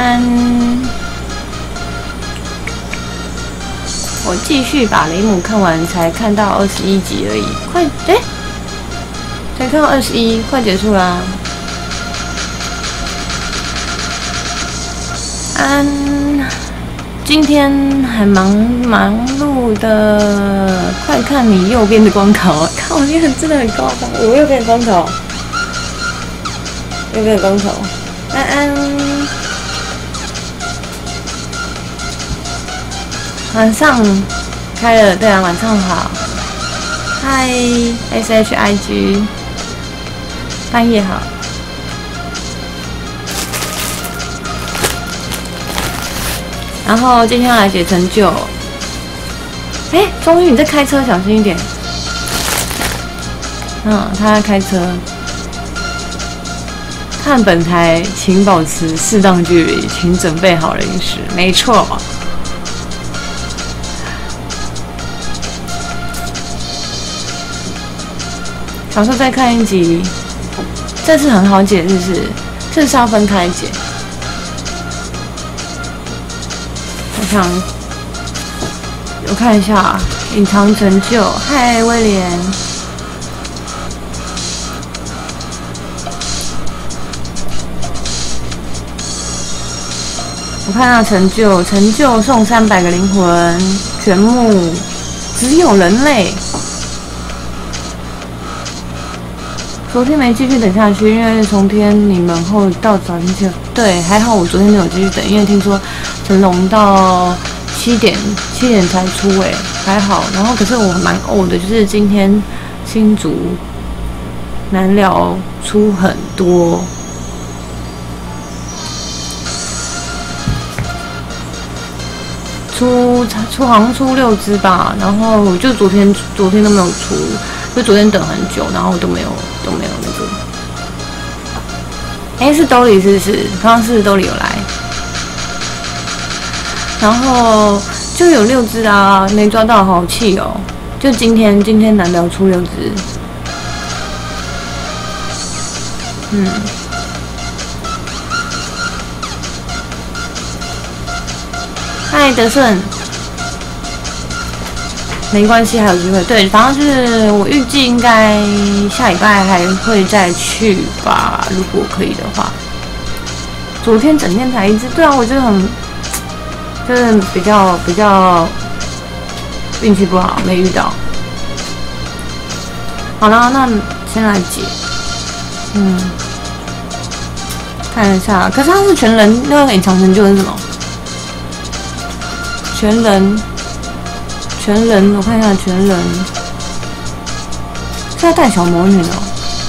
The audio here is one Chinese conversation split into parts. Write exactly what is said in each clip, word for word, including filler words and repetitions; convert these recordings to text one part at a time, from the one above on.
安。我继续把雷姆看完，才看到二十一集而已，快哎、欸，才看到二十一，快结束啦。安，今天还忙忙碌的，快看你右边的光头，看我你很真的很高，我右边的光头，右边的光头，安安。晚上开了，对啊，晚上好。嗨 ，S H I G， 半夜好。然后今天要来解成就。哎，终于你在开车，小心一点。嗯，他在开车。看本台，请保持适当距离，请准备好零食。没错。想说再看一集，这次很好解，就是这是要分开解。我想我看一下隐藏成就，嗨威廉，我看到成就，成就送三百个灵魂，全幕只有人类。昨天没继续等下去，因为从天你们后到早天就对，还好我昨天没有继续等，因为听说成龙到七点七点才出诶，还好。然后可是我蛮呕的，就是今天新竹南寮出很多，出出好像出六只吧，然后就昨天昨天都没有出。就昨天等很久，然后都没有都没有那个。哎、欸，是兜里是不是？刚刚是兜里有来，然后就有六只啊，没抓到，好气哦！就今天今天难得出六只，嗯。嗨，德顺。没关系，还有机会。对，反正就是我预计应该下礼拜还会再去吧，如果可以的话。昨天整天才一只，对啊，我就很，就是比较比较运气不好，没遇到。好了，那先来解，嗯，看一下。可是它是全人，那个隐藏成就是什么？全人。全人，我看一下全人，是在带小魔女哦。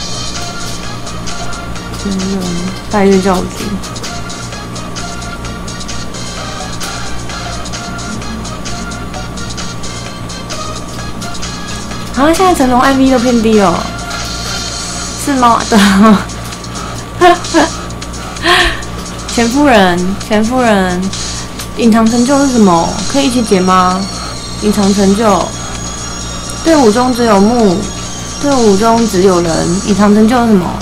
全人拜月教主，啊，现在成龙 I V 都偏低哦，是吗？对啊。钱夫人，钱夫人，隐藏成就是什么？可以一起解吗？隐藏成就，队伍中只有木，队伍中只有人。隐藏成就是什么？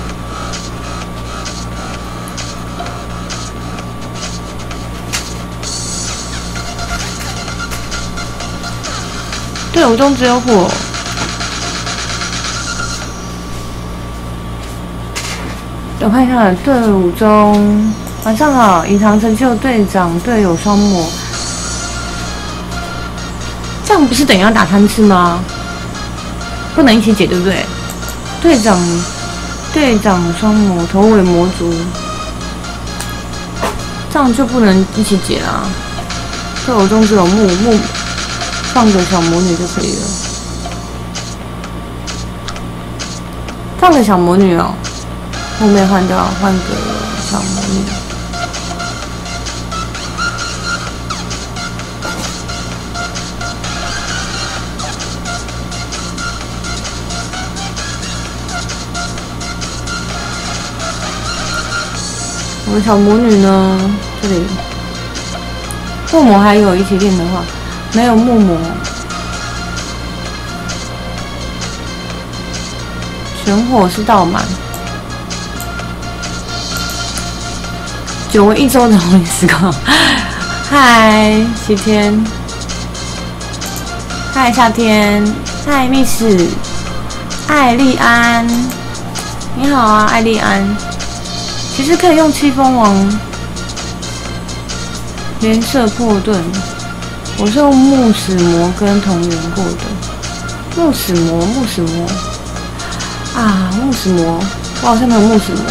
队伍中只有火。我看一下，队伍中晚上好，隐藏成就队长队友双魔。这样不是等于要打三次吗？不能一起解，对不对？队长，队长双魔头尾魔族，这样就不能一起解啦。队伍中只有木木，放个小魔女就可以了。放个小魔女哦，后面换掉，换个小魔女。我们小魔女呢？这里木魔还有一起练的话，没有木魔。全火是倒满， 久违一周的红林时光。嗨，西天。嗨，夏天。嗨，密室。艾丽安。你好啊，艾丽安。其实可以用七风王连射破盾。我是用木死魔跟同源过的。木死魔，木死魔。啊，木死魔，我好像没有木死魔。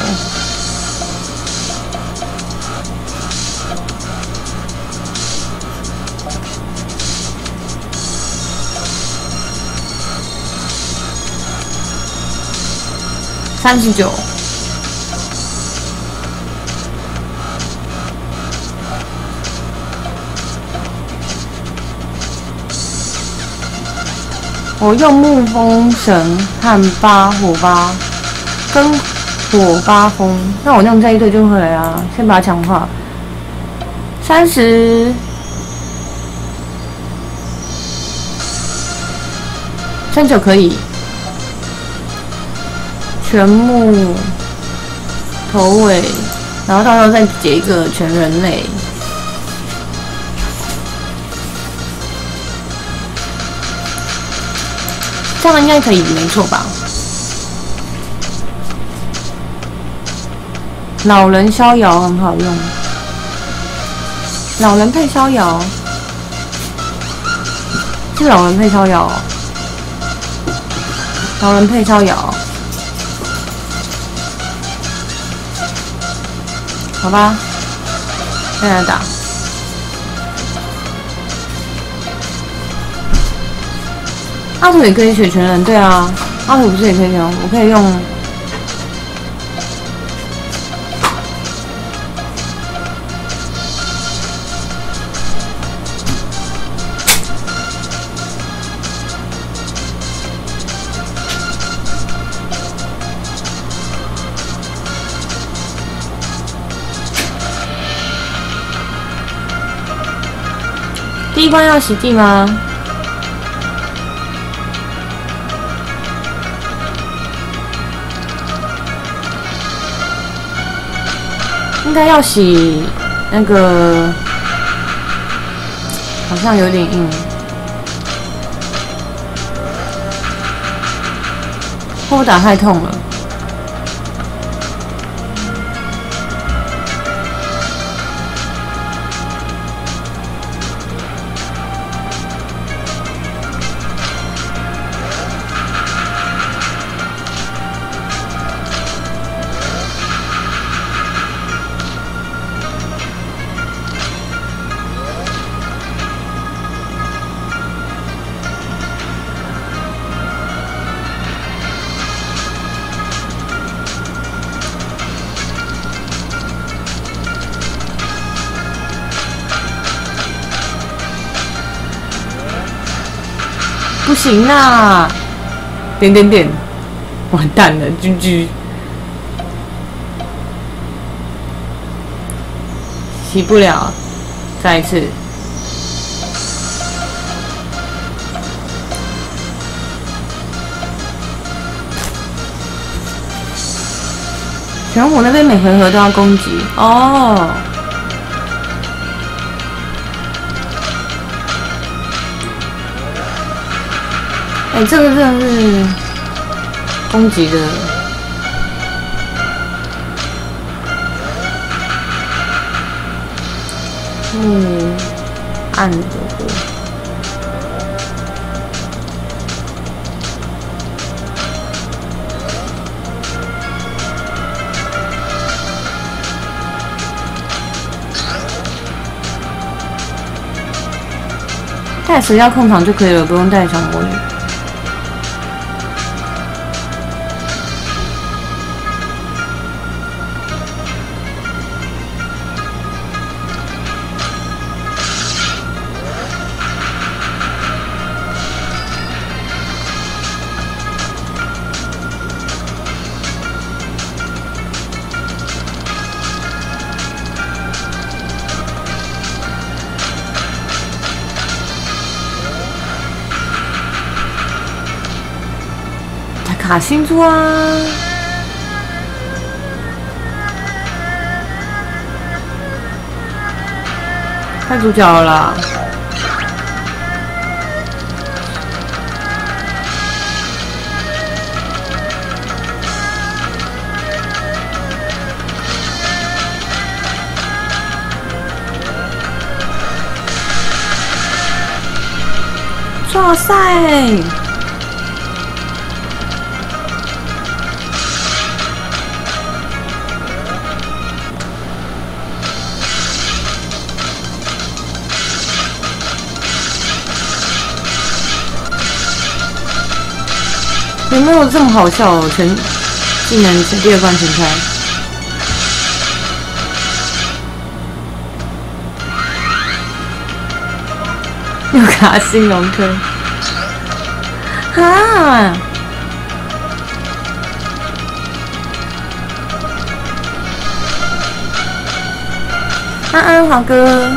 三十九。我用木风神和八火八跟火八风，那我用这一对就会了啊。先把它强化。三十。三九可以。全木头尾，然后到时候再解一个全人类。这样应该可以，没错吧？老人逍遥很好用，老人配逍遥，是老人配逍遥，老人配逍遥，好吧，再来打。阿土也可以选全人，对啊，阿土不是也可以选？我可以用第一关要洗地吗？应该要洗那个，好像有点硬，会不会打太痛了？不行啦！点点点，完蛋了 ，G G， 洗不了，再一次。玄武那边每回合都要攻击哦。哎、欸，这个真的是攻击的，木暗的火，带蛇妖控场就可以了，不用带小魔女。卡星座啊！ 太主角了啦！哇塞！有没有这么好笑哦？全竟然是第二关全开，又卡新龙科，哈！安安好哥。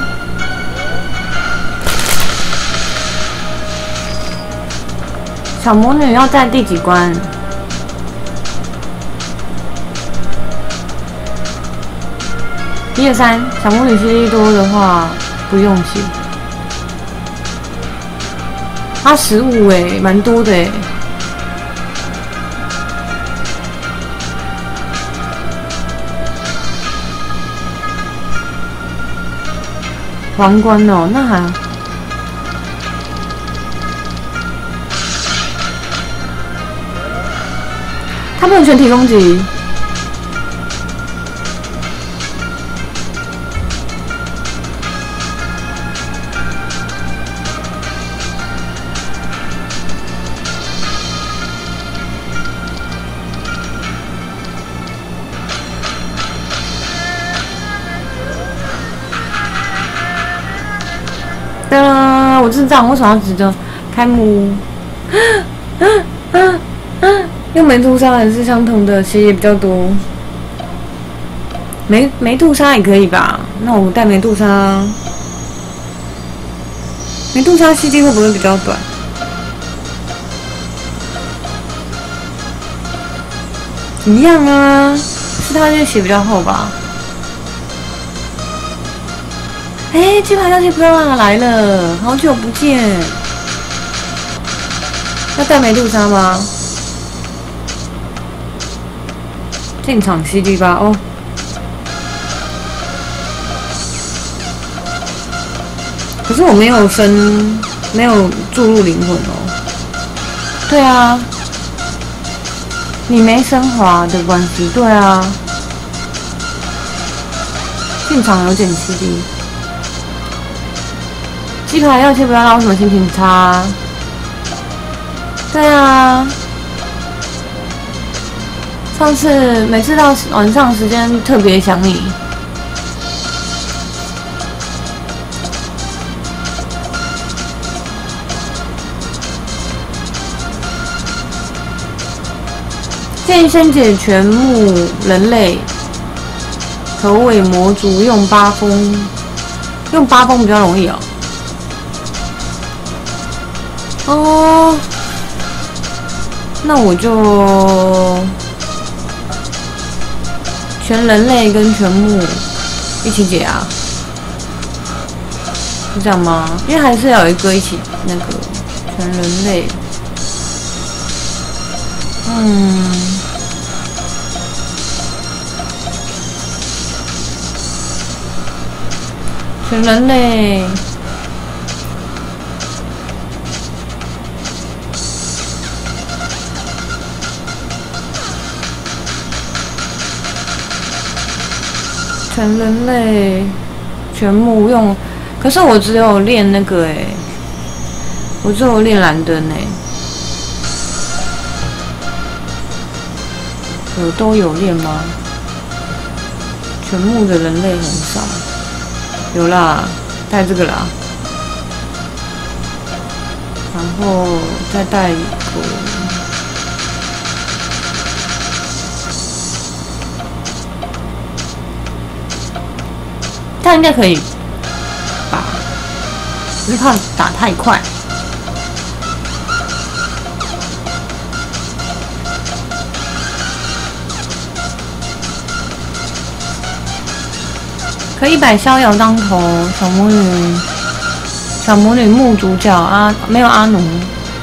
小魔女要在第几关？一二三。小魔女 C D 多的话不用写。啊，十五哎，蛮多的哎。皇冠哦，那还。他不能全体攻击。噔，我智障，为什么要指着开幕？用梅杜莎也是相同的，血也比较多。梅梅杜莎也可以吧？那我带梅杜莎。梅杜莎 C D 会不会比较短？一样啊，是他这血比较厚吧？哎、欸，鸡排小姐不要让他来了，好久不见。要带梅杜莎吗？进场 C D 吧哦。可是我没有升，没有注入灵魂哦。对啊，你没升华的关系。对啊，进场有点 C D。鸡排要切不要拉，为什么心情差？对啊。上次每次到晚上时间特别想你，建议先解全目人类头尾魔族，用八风，用八风比较容易哦。哦，那我就。全人类跟全木一起解啊，是这样吗？因为还是要有一个一起那个全人类。嗯，全人类。全人类全木用，可是我只有练那个哎、欸，我只有练蓝灯哎，有都有练吗？全木的人类很少，有啦，带这个啦，然后再带一个。他应该可以吧，只是怕打太快。 可一百逍遥当头，小魔女，小魔女木主角啊，没有阿奴。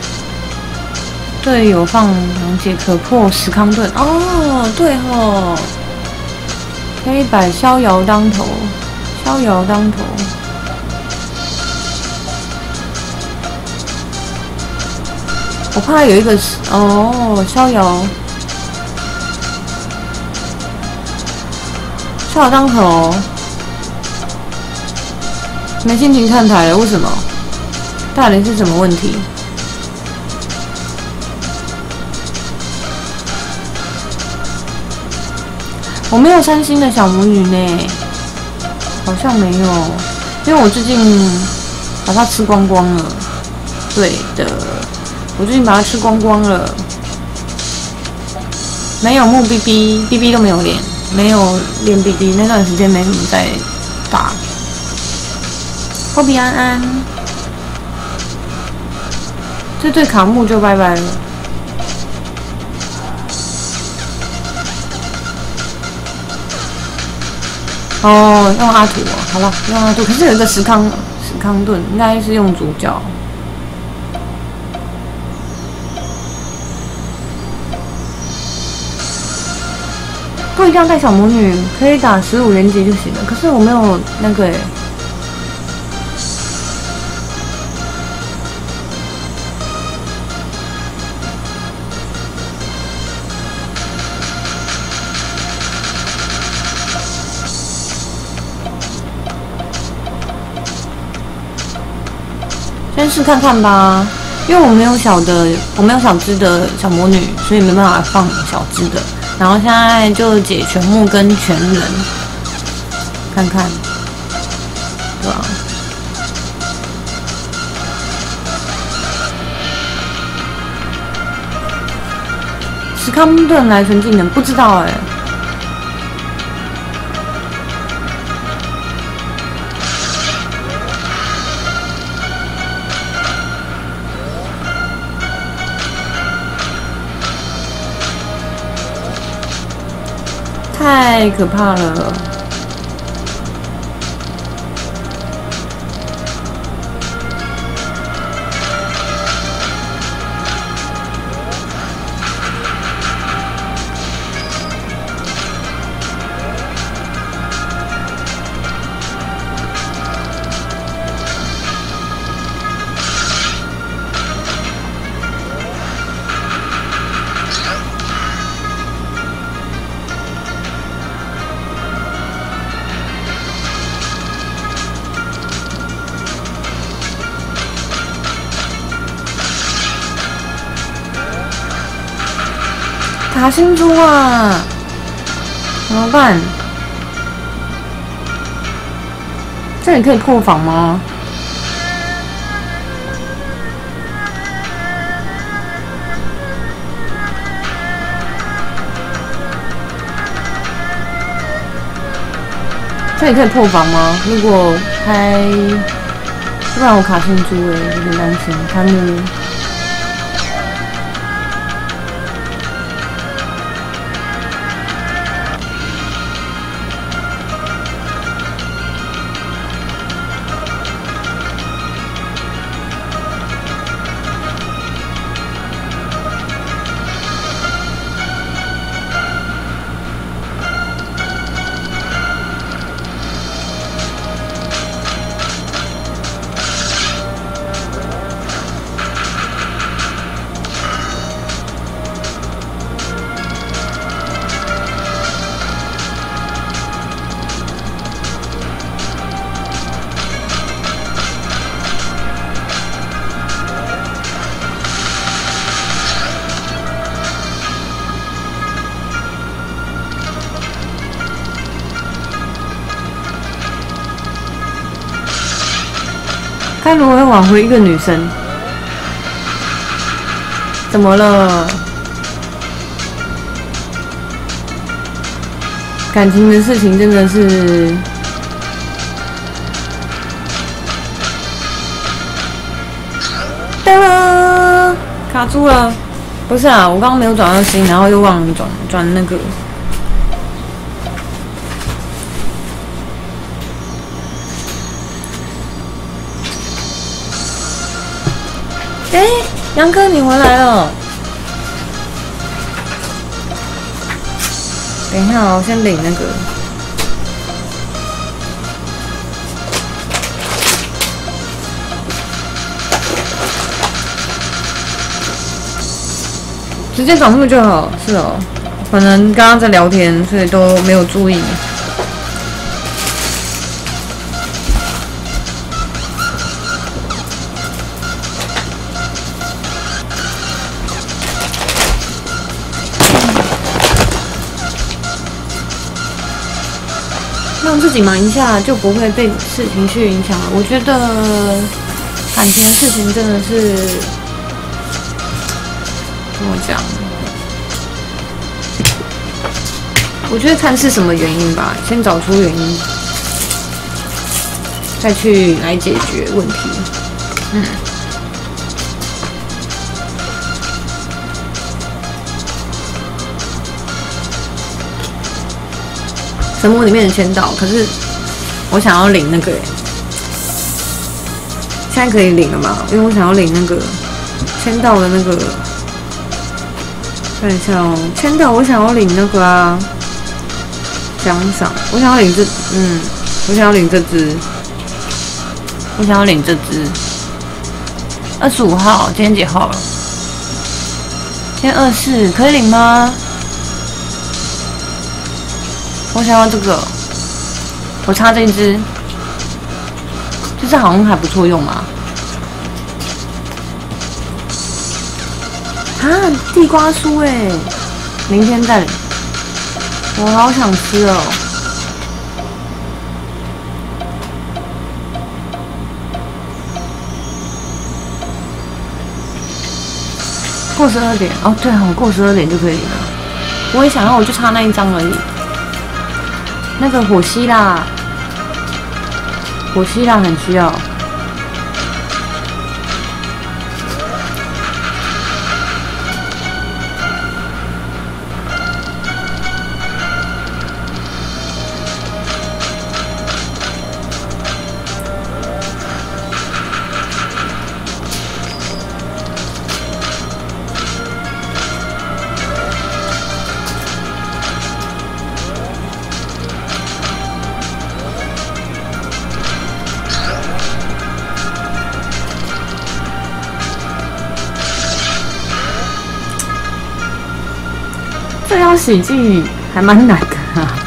队友放狼解可破石康盾哦，对吼，可以摆逍遥当头，逍遥当头。我怕有一个是哦，逍遥，逍遥当头，没心情看台了，为什么？到底是什么问题？我没有三星的小魔女呢，好像没有，因为我最近把它吃光光了。对的，我最近把它吃光光了。没有木 B B，B B 都没有练，没有练 B B， 那段时间没什么在打。后比安安，这对卡木就拜拜了。哦，用阿土哦，好了，用阿土。可是有一个石康石康盾，应该是用主角。不一定要带小魔女，可以打十五连击就行了。可是我没有那个诶。先试看看吧，因为我没有小的，我没有小只的小魔女，所以没办法放小只的。然后现在就解全木跟全人，看看，对吧？史康顿来纯技能不知道哎、欸。太可怕了！卡星珠啊，怎么办？这里可以破防吗？这里可以破防吗？如果开，不然我卡星珠哎、欸，有点担心。他们。该如何挽回一个女生？怎么了？感情的事情真的是……噔了，卡住了。不是啊，我刚刚没有转到心，然后又忘了转转那个。 哎，杨哥你回来了。等一下哦，我先领那个。直接转述就好，是哦。可能刚刚在聊天，所以都没有注意。让自己忙一下，就不会被事情去影响了。我觉得感情的事情真的是怎么讲？我觉得看是什么原因吧，先找出原因，再去来解决问题。嗯。神魔里面的签到，可是我想要领那个耶，现在可以领了吗？因为我想要领那个签到的那个，看一下哦，签到我想要领那个啊，奖赏，我想要领这，嗯，我想要领这只，我想要领这只，二十五号，今天几号了？今天二四，可以领吗？我想要这个，我插这一支，这支好像还不错用嘛。啊，地瓜酥哎，明天再领。我好想吃哦。过十二点哦，对哦，过十二点就可以领了。我也想要，我就差那一张而已。那个火希腊，火希腊很需要。这要洗剂还蛮难的啊！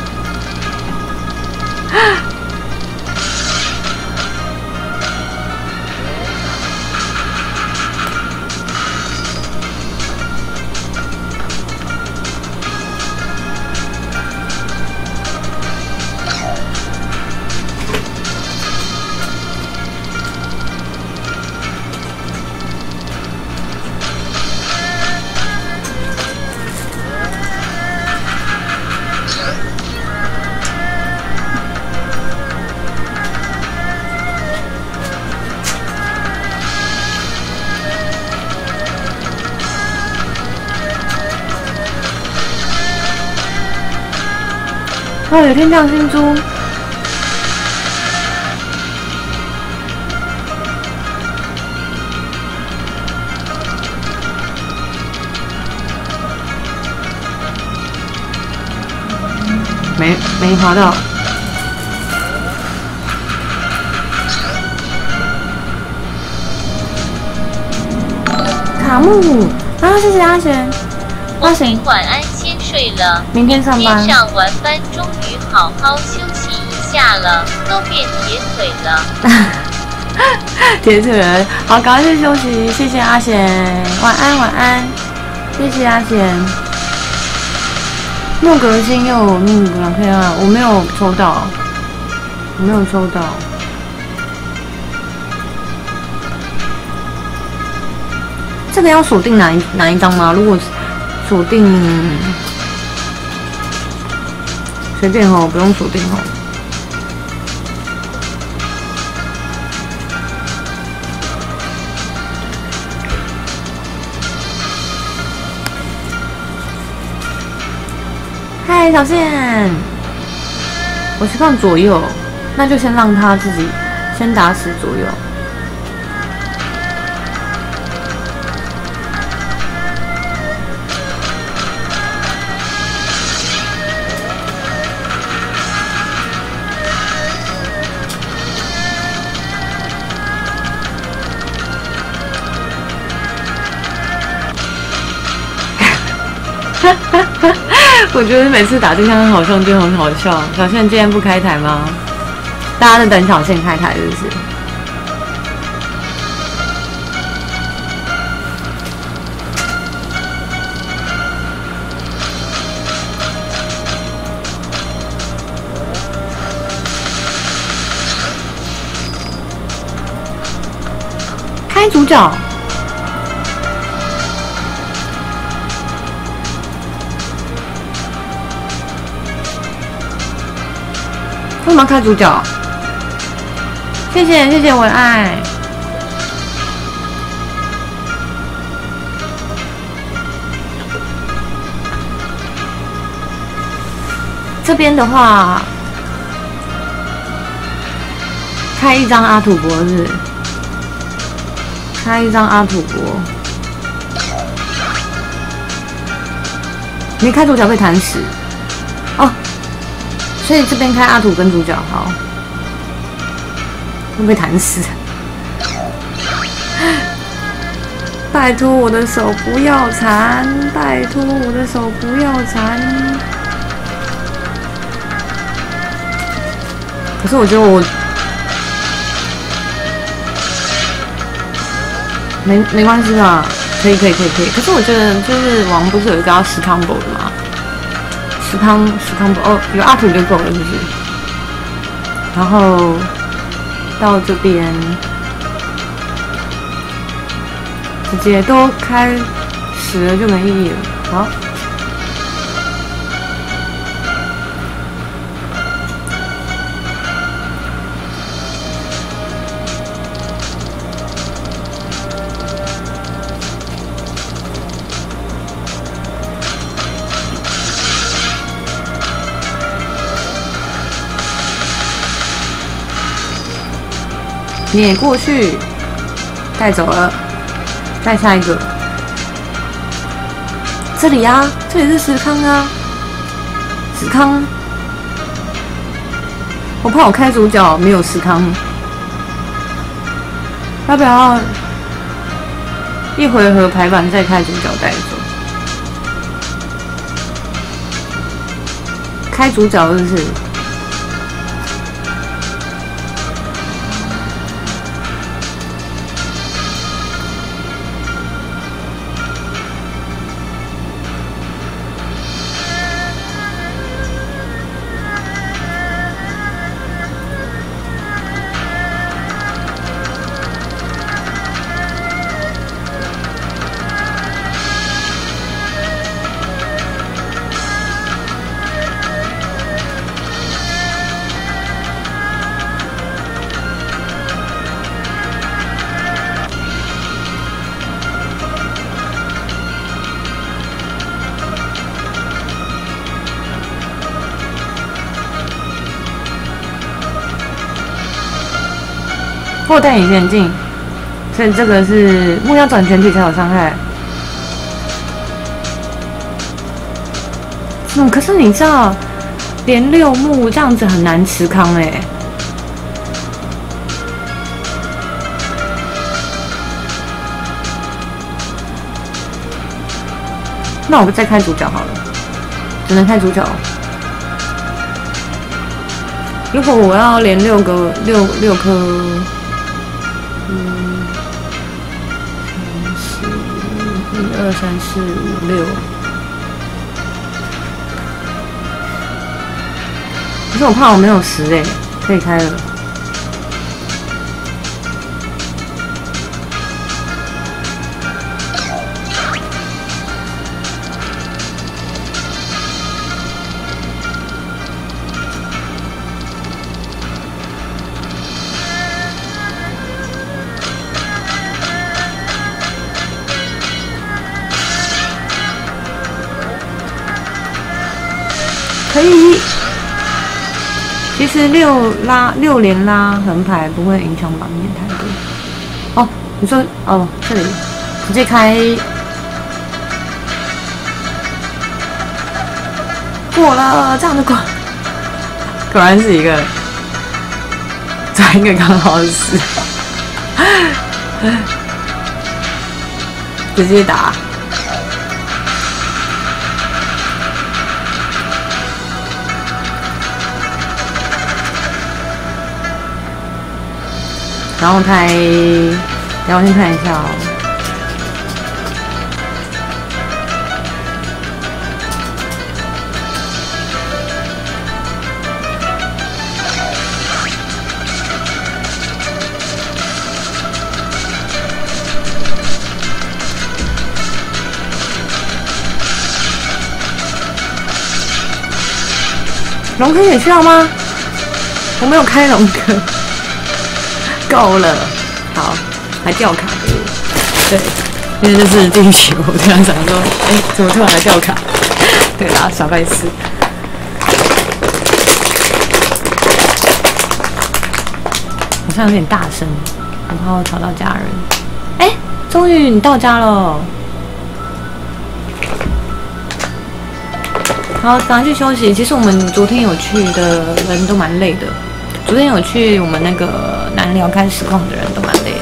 哦，有天降新猪，没没滑到。卡木啊，谢谢阿贤，阿贤晚安，先睡了。 明天上班。 上完班终于好好休息一下了，都变铁腿了。 铁腿人，好，赶快去休息，谢谢阿贤，晚安晚安，谢谢阿贤。莫格星又有命格可以啊，我没有抽到，我没有抽到。这个要锁定哪一哪一张吗？如果锁定随便哦，不用锁定哦。嗨，小线，我是放左右，那就先让他自己先打死左右。 我觉得每次打对象好像就很好笑。小倩今天不开台吗？大家在等小倩开台，是不是？开主角。为什么要开主角？谢谢谢谢文爱。这边的话，开一张阿土伯日，开一张阿土伯。没开主角被弹死哦。所以这边开阿土跟主角好，会被弹死。拜托我的手不要残，拜托我的手不要残。可是我觉得我没没关系啊，可以可以可以可以。可是我觉得就是王不是有一个要十 combo 的吗？十康十康哦，有阿土就够了，是不是？然后到这边直接都开十了就没意义了。好，碾过去，带走了，再下一个。这里啊，这里是石康啊，石康。我怕我开主角没有石康，要不要一回合排版再开主角带走？开主角是不是？或戴隐形眼镜，所以这个是木要转全体才有伤害。嗯，可是你知道，连六木这样子很难持康哎、欸。那我再开主角好了，只能开主角。如果我要连六个六六颗。嗯，三四一二三四五六，可是我怕我没有十哎，可以开了。可以，其实六拉六连拉横排不会影响版面太多。哦，你说哦，这里直接开过了，这样就过，果然是一个转一个刚好死，直接打。 然后才，然后先看一下哦。龙坑也需要吗？我没有开龙坑，够了。好，还掉卡给我。对，因为这是第一期，我突然想说，哎、欸，怎么突然还掉卡？对啦，小白痴。好像有点大声，我怕我吵到家人。哎、欸，终于你到家了。好，赶快去休息。其实我们昨天有去的人都蛮累的，昨天有去我们那个南寮开实况的人都蛮累的。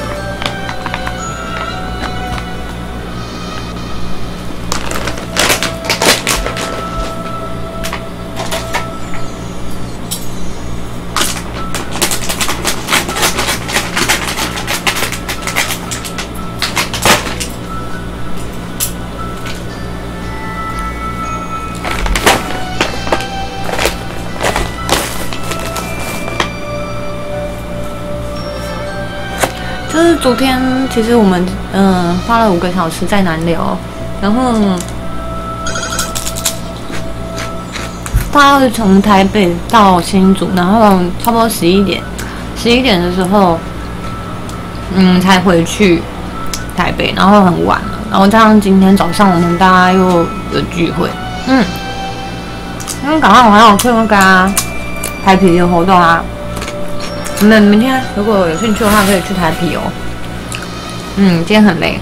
就是昨天，其实我们嗯、呃、花了五个小时在南寮，然后他是从台北到新竹，然后差不多十一点，十一点的时候，嗯才回去台北，然后很晚了，然后加上今天早上我们大家又有聚会，嗯，因为赶快我还有去那个啊台啤的活动啊。你们明天如果有兴趣的话，可以去台啤哦。嗯，今天很累，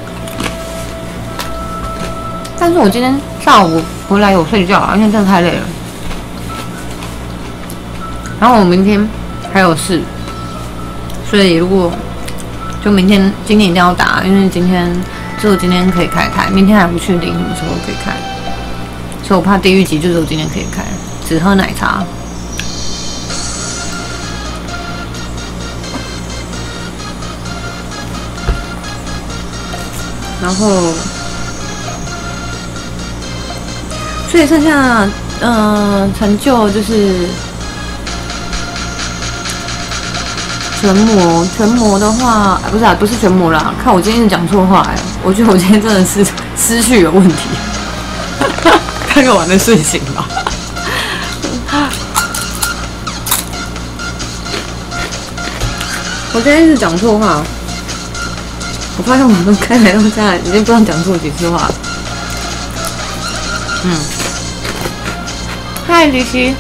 但是我今天下午回来有睡觉啊，因为真的太累了。然后我明天还有事，所以如果就明天今天一定要打，因为今天只有今天可以开开，明天还不确定什么时候可以开，所以我怕地狱级就只有今天可以开，只喝奶茶。然后，所以剩下呃成就就是全模，全模的话，不是啊，不是全模啦。看我今天讲错话哎，我觉得我今天真的是思绪有问题。看个晚的睡醒吧。我今天是讲错话。我发现我们开来到现在已经不知道讲错几次话了。嗯，嗨，李希。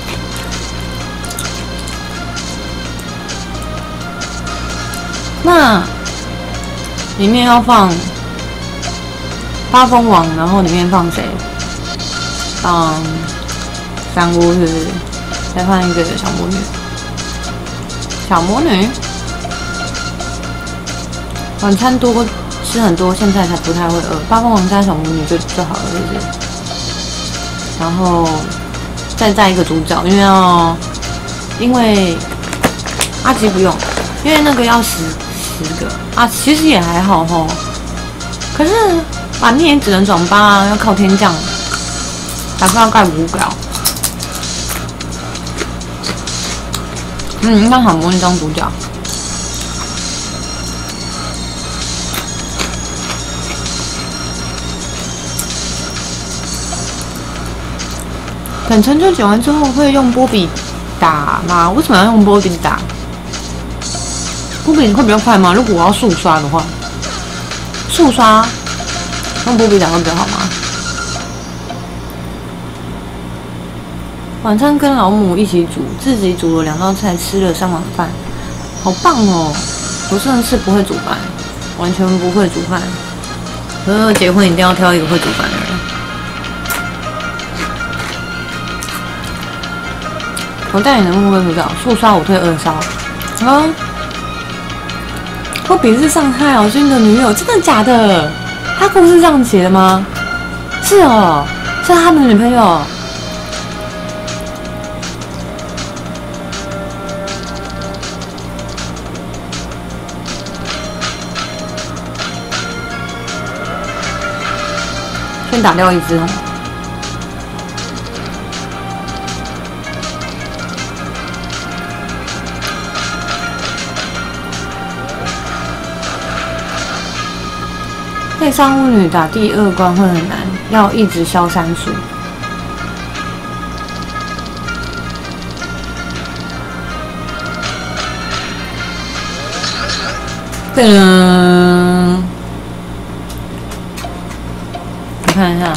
那里面要放八风王，然后里面放谁？放香菇是不是？再放一个小魔女。小魔女。晚餐多吃很多，现在才不太会饿。八凤王加小魔女就就好了，是不是？然后再再一个主角，因为要因为阿吉不用，因为那个要十十个啊，其实也还好吼。可是把面也只能转八，要靠天降，还是要盖五表。嗯，让小魔女当主角。等成就剪完之后会用波比打吗？为什么要用波比打？波比会比较快吗？如果我要速刷的话，速刷用波比打会比较好吗？晚餐跟老母一起煮，自己煮了两道菜，吃了三碗饭，好棒哦！我真的是不会煮饭，完全不会煮饭。可是结婚一定要挑一个会煮饭的人。我带你能不能不知道？速刷我退二烧。啊，波比是上海敖君的女友，真的假的？他故事这样写的吗？是哦，是他的女朋友。 先打掉一只哦。内伤巫女打第二关会很难，要一直消三数。噔，我看一下。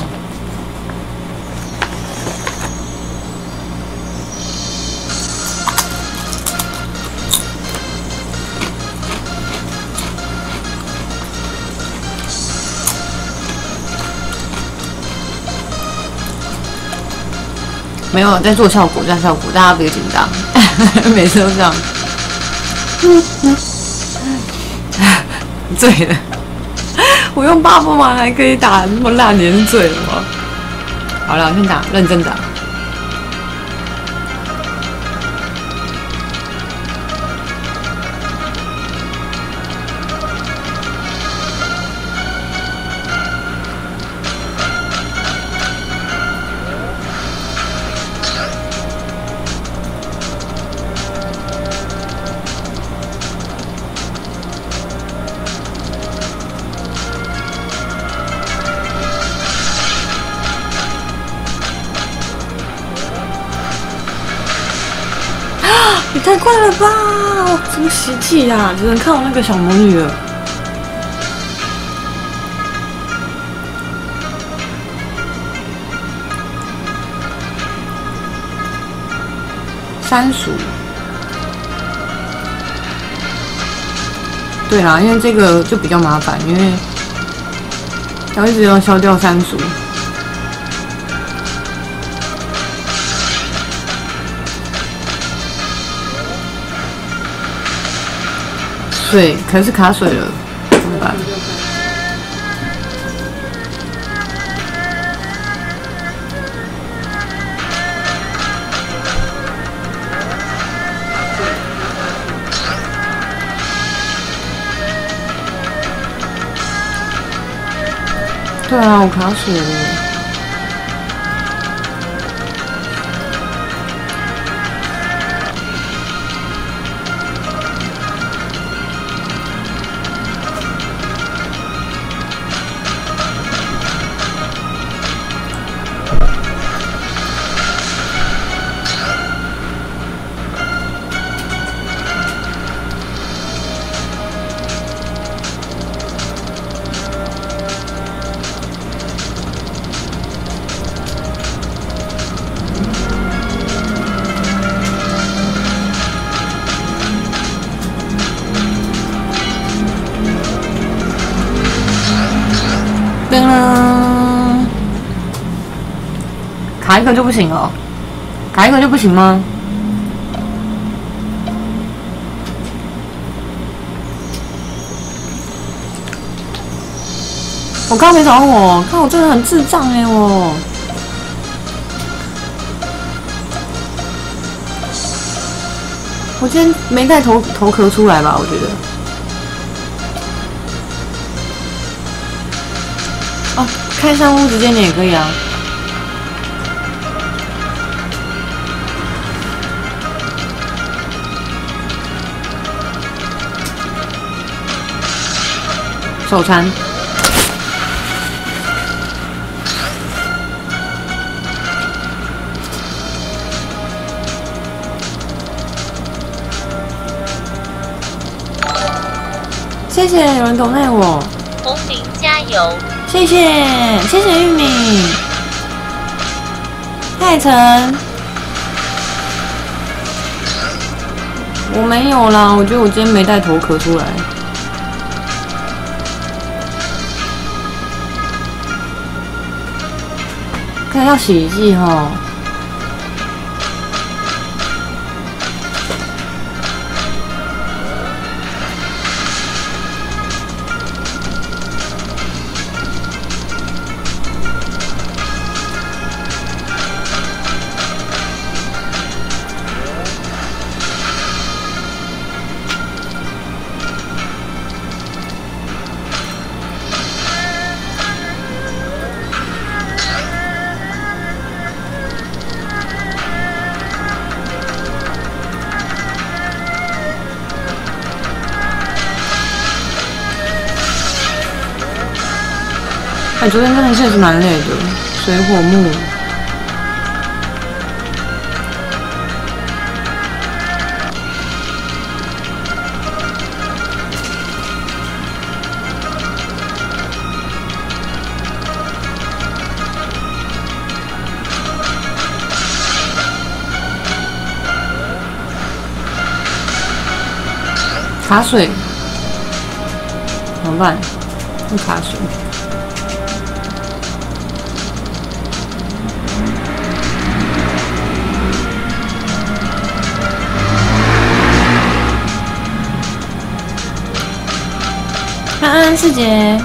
没有在做效果，在效果，大家别紧张，每次都这样。醉了，我用八分吗？还可以打那么烂，你是醉了吗？好了，先打，认真打。你太快了吧！什么奇迹啊！只能看我那个小魔女了。三鼠。对啦，因为这个就比较麻烦，因为要一直要消掉三鼠。对，可是卡水了，怎么办？对啊，我卡水了。噔噔，卡一个就不行了，卡一个就不行吗？我刚刚没找到我，看我真的很智障哎、欸、我。我今天没带头头壳出来吧？我觉得。哦，开山屋直接点也可以啊。手残。谢谢有人懂爱我， 红林加油！ 谢谢谢谢玉米，泰晨，我没有啦，我觉得我今天没带头壳出来，看要洗衣剂哈。 哎，昨天真的确实蛮累的，水火木。卡水，怎么办？又卡水。安安，四姐。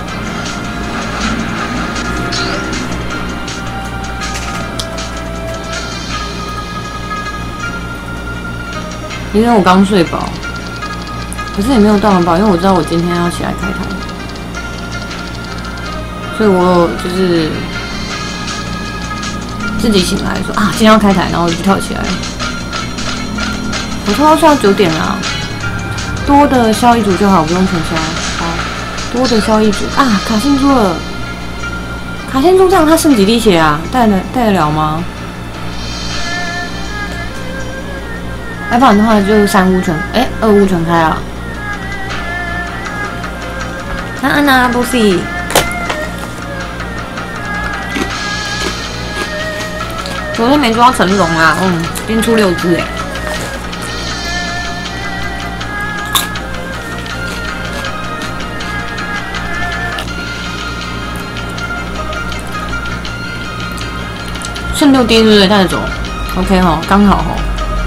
因为我刚睡饱。可是也没有到很饱，因为我知道我今天要起来开台，所以我就是自己醒来说啊，今天要开台，然后我就跳起来。我拖到睡到九点啦，多的消一组就好，不用全消。好，多的消一组啊，卡信珠了，卡信珠这样他剩几滴血啊？带得带得了吗？要不然的话就三乌全，哎、欸，二乌全开了。安安娜不是，昨天没抓成龙啊，嗯，今天出六只哎。剩六滴对不对？带着走 ，OK 哈，刚好哈。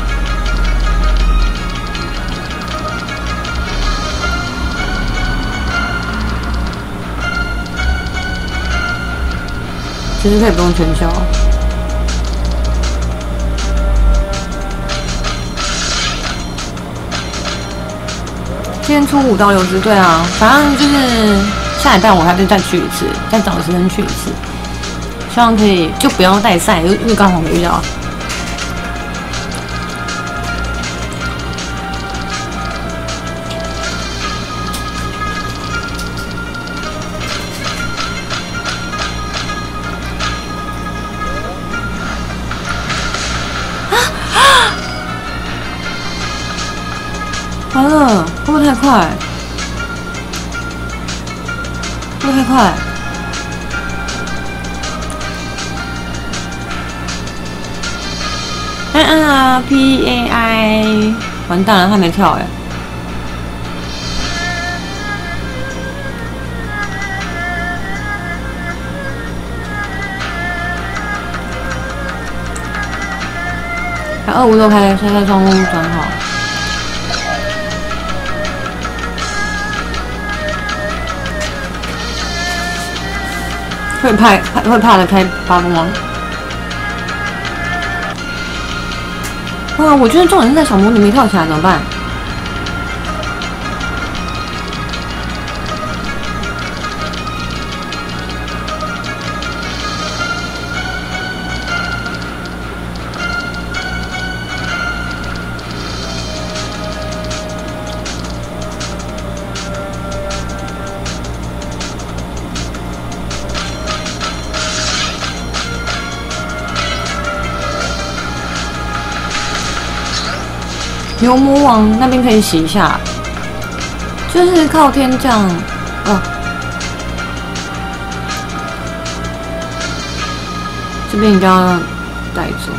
其实可以不用全消。今天出五到六只，对啊，反正就是下礼拜我还会再去一次，再找时间去一次。希望可以就不要带赛，因为刚好没遇到。完了，会不会太快？会不会太快？嗯嗯啊 ，P A I， 完蛋了，他没跳哎、欸。把二五都开，开开窗户转好。会怕会怕的开八风吗？哇，我觉得重点是在小魔女没跳起来怎么办？牛魔王那边可以洗一下，就是靠天降哦。这边一定要带走。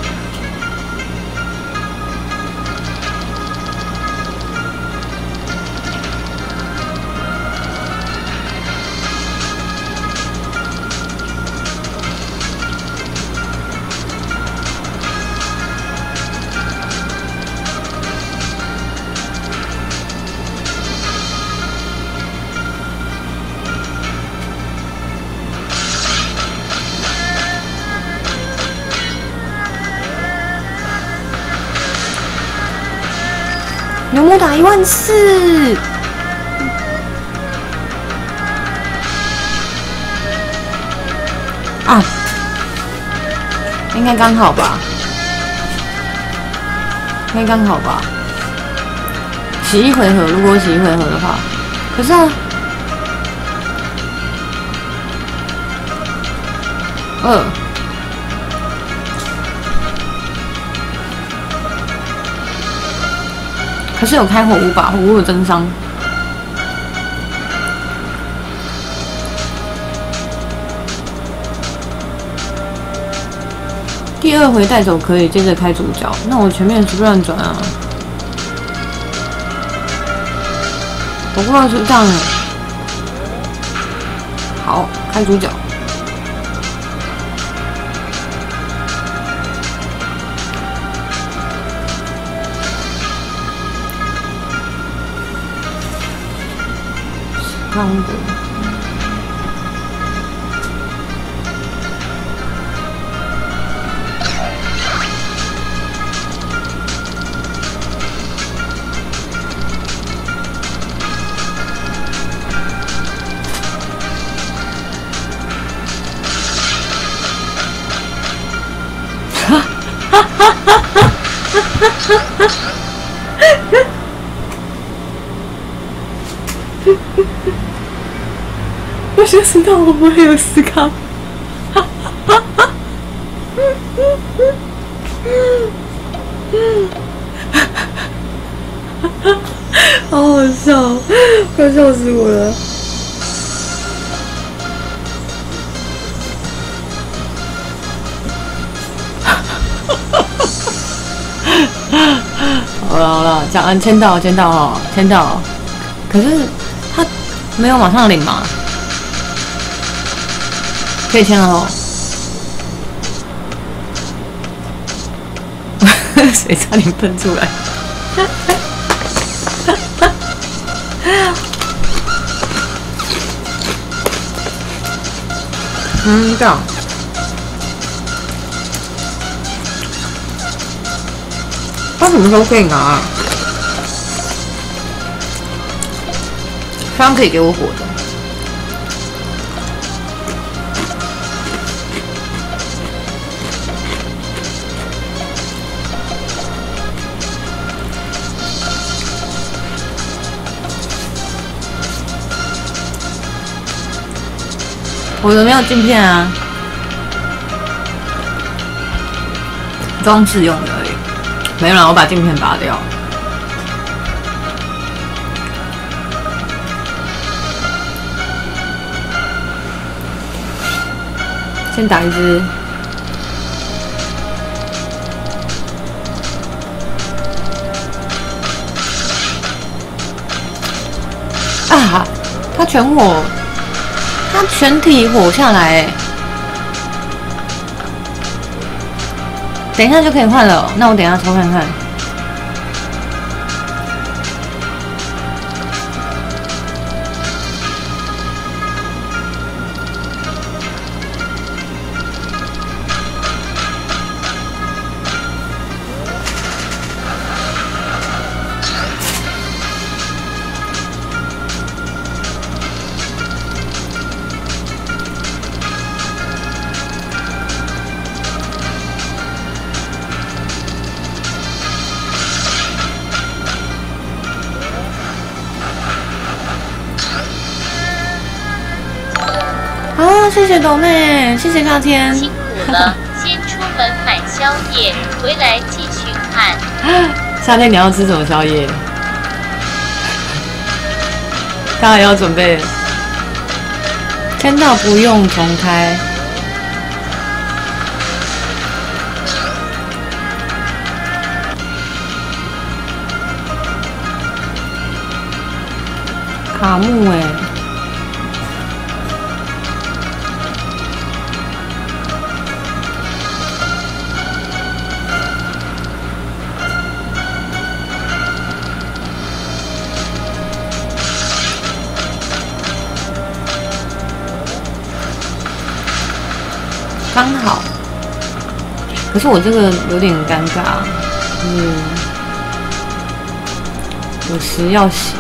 牛魔打一万四，啊，应该刚好吧？应该刚好吧？洗一回合，如果洗一回合的话，可是啊， 二。可是有开火屋吧？火屋有增伤。第二回带走可以，接着开主角。那我前面是不是乱转啊？我不知道是这样。好，开主角。康的。我就知道我不会有思考，好好笑，快笑死我了。好了好了，讲完签到签到哦，签到。可是他没有马上领嘛？可以签了哦。水差点喷出来。嗯，这样。他什么时候可以拿啊？他可以给我火的。我的没有镜片啊，装饰用的而已。没有啦，我把镜片拔掉。先打一只。啊！他全火。他全体火下来，等一下就可以换了。那我等一下抽看看。谢谢董妹，谢谢夏天， 辛苦了，先出门买宵夜，回来继续看。 夏天你要吃什么宵夜？当然要准备。签到不用重开。卡木哎、欸。刚好，可是我这个有点尴尬，嗯，有时要洗，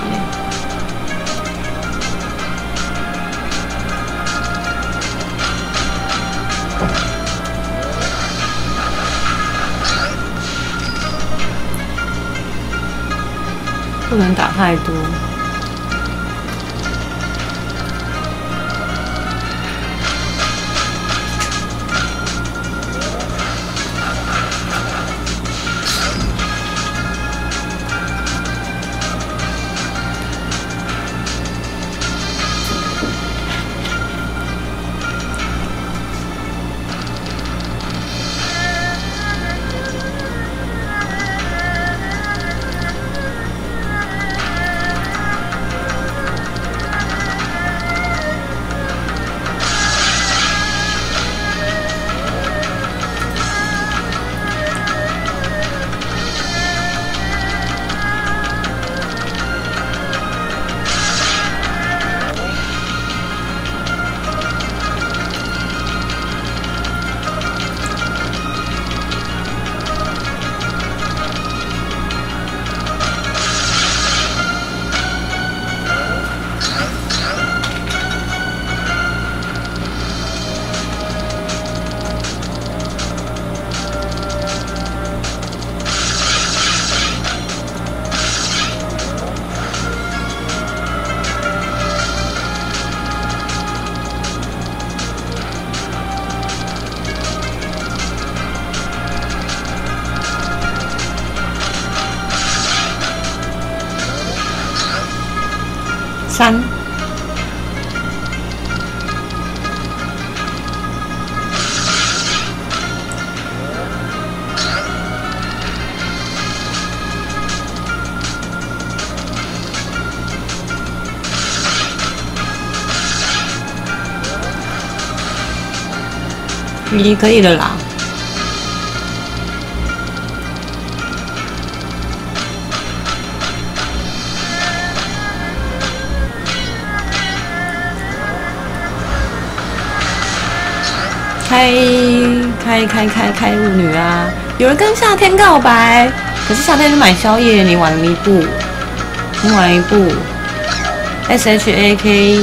不能打太多。 三。你可以了啦。开开开开开舞女啊！有人跟夏天告白，可是夏天去买宵夜，你晚了一步，你晚了一步。S H A K。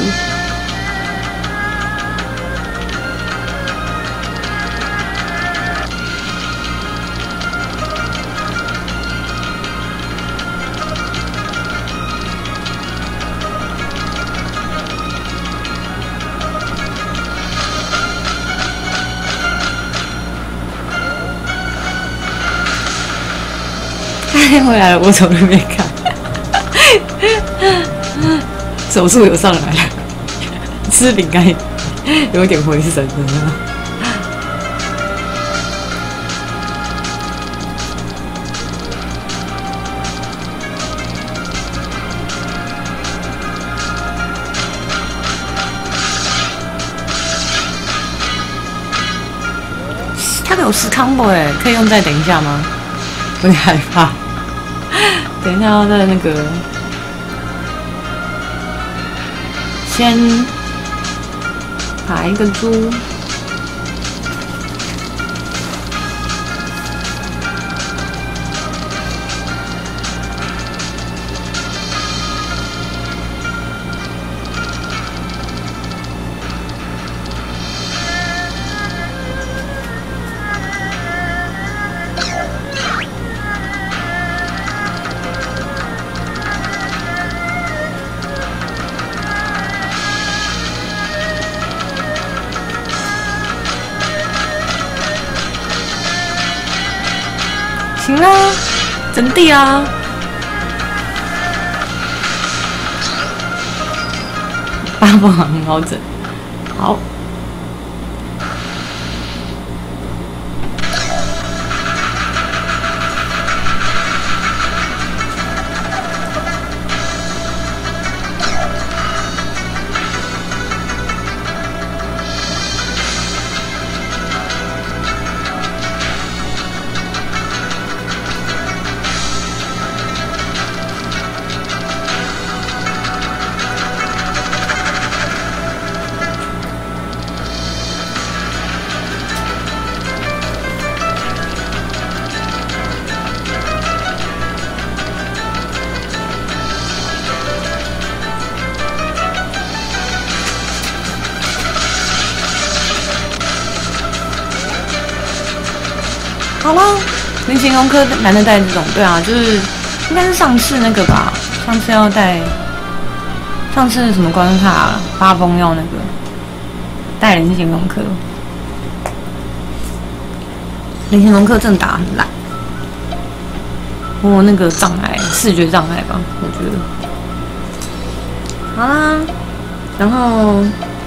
回来了，我从那边看，手速有上来了，吃饼干有点回神了。他有十 combo 哎，可以用再等一下吗？有点害怕。等一下要在那个先打一个猪，行啦，整地啊！八分很好整，好。好了，林形容科难得带这种，对啊，就是应该是上次那个吧，上次要带，上次什么关卡发疯要那个带林形容科，林形容科真的打很烂，我那个障碍，视觉障碍吧，我觉得。好啦，然后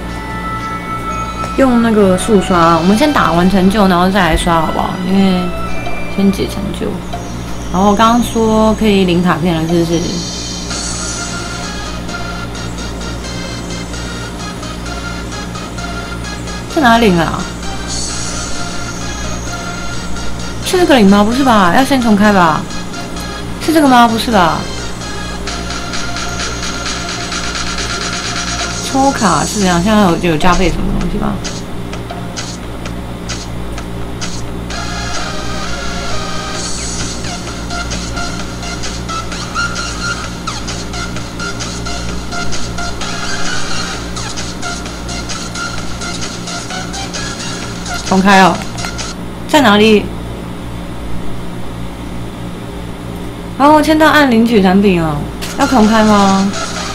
用那个速刷，我们先打完成就，然后再来刷，好不好？因为先解成就。然后我刚刚说可以领卡片了，是不是？在哪领啊？是这个领吗？不是吧？要先重开吧？是这个吗？不是吧？抽卡是这样，现在有有加倍什么东西吧？重开哦，在哪里？然后签到按领取产品哦，要重开吗？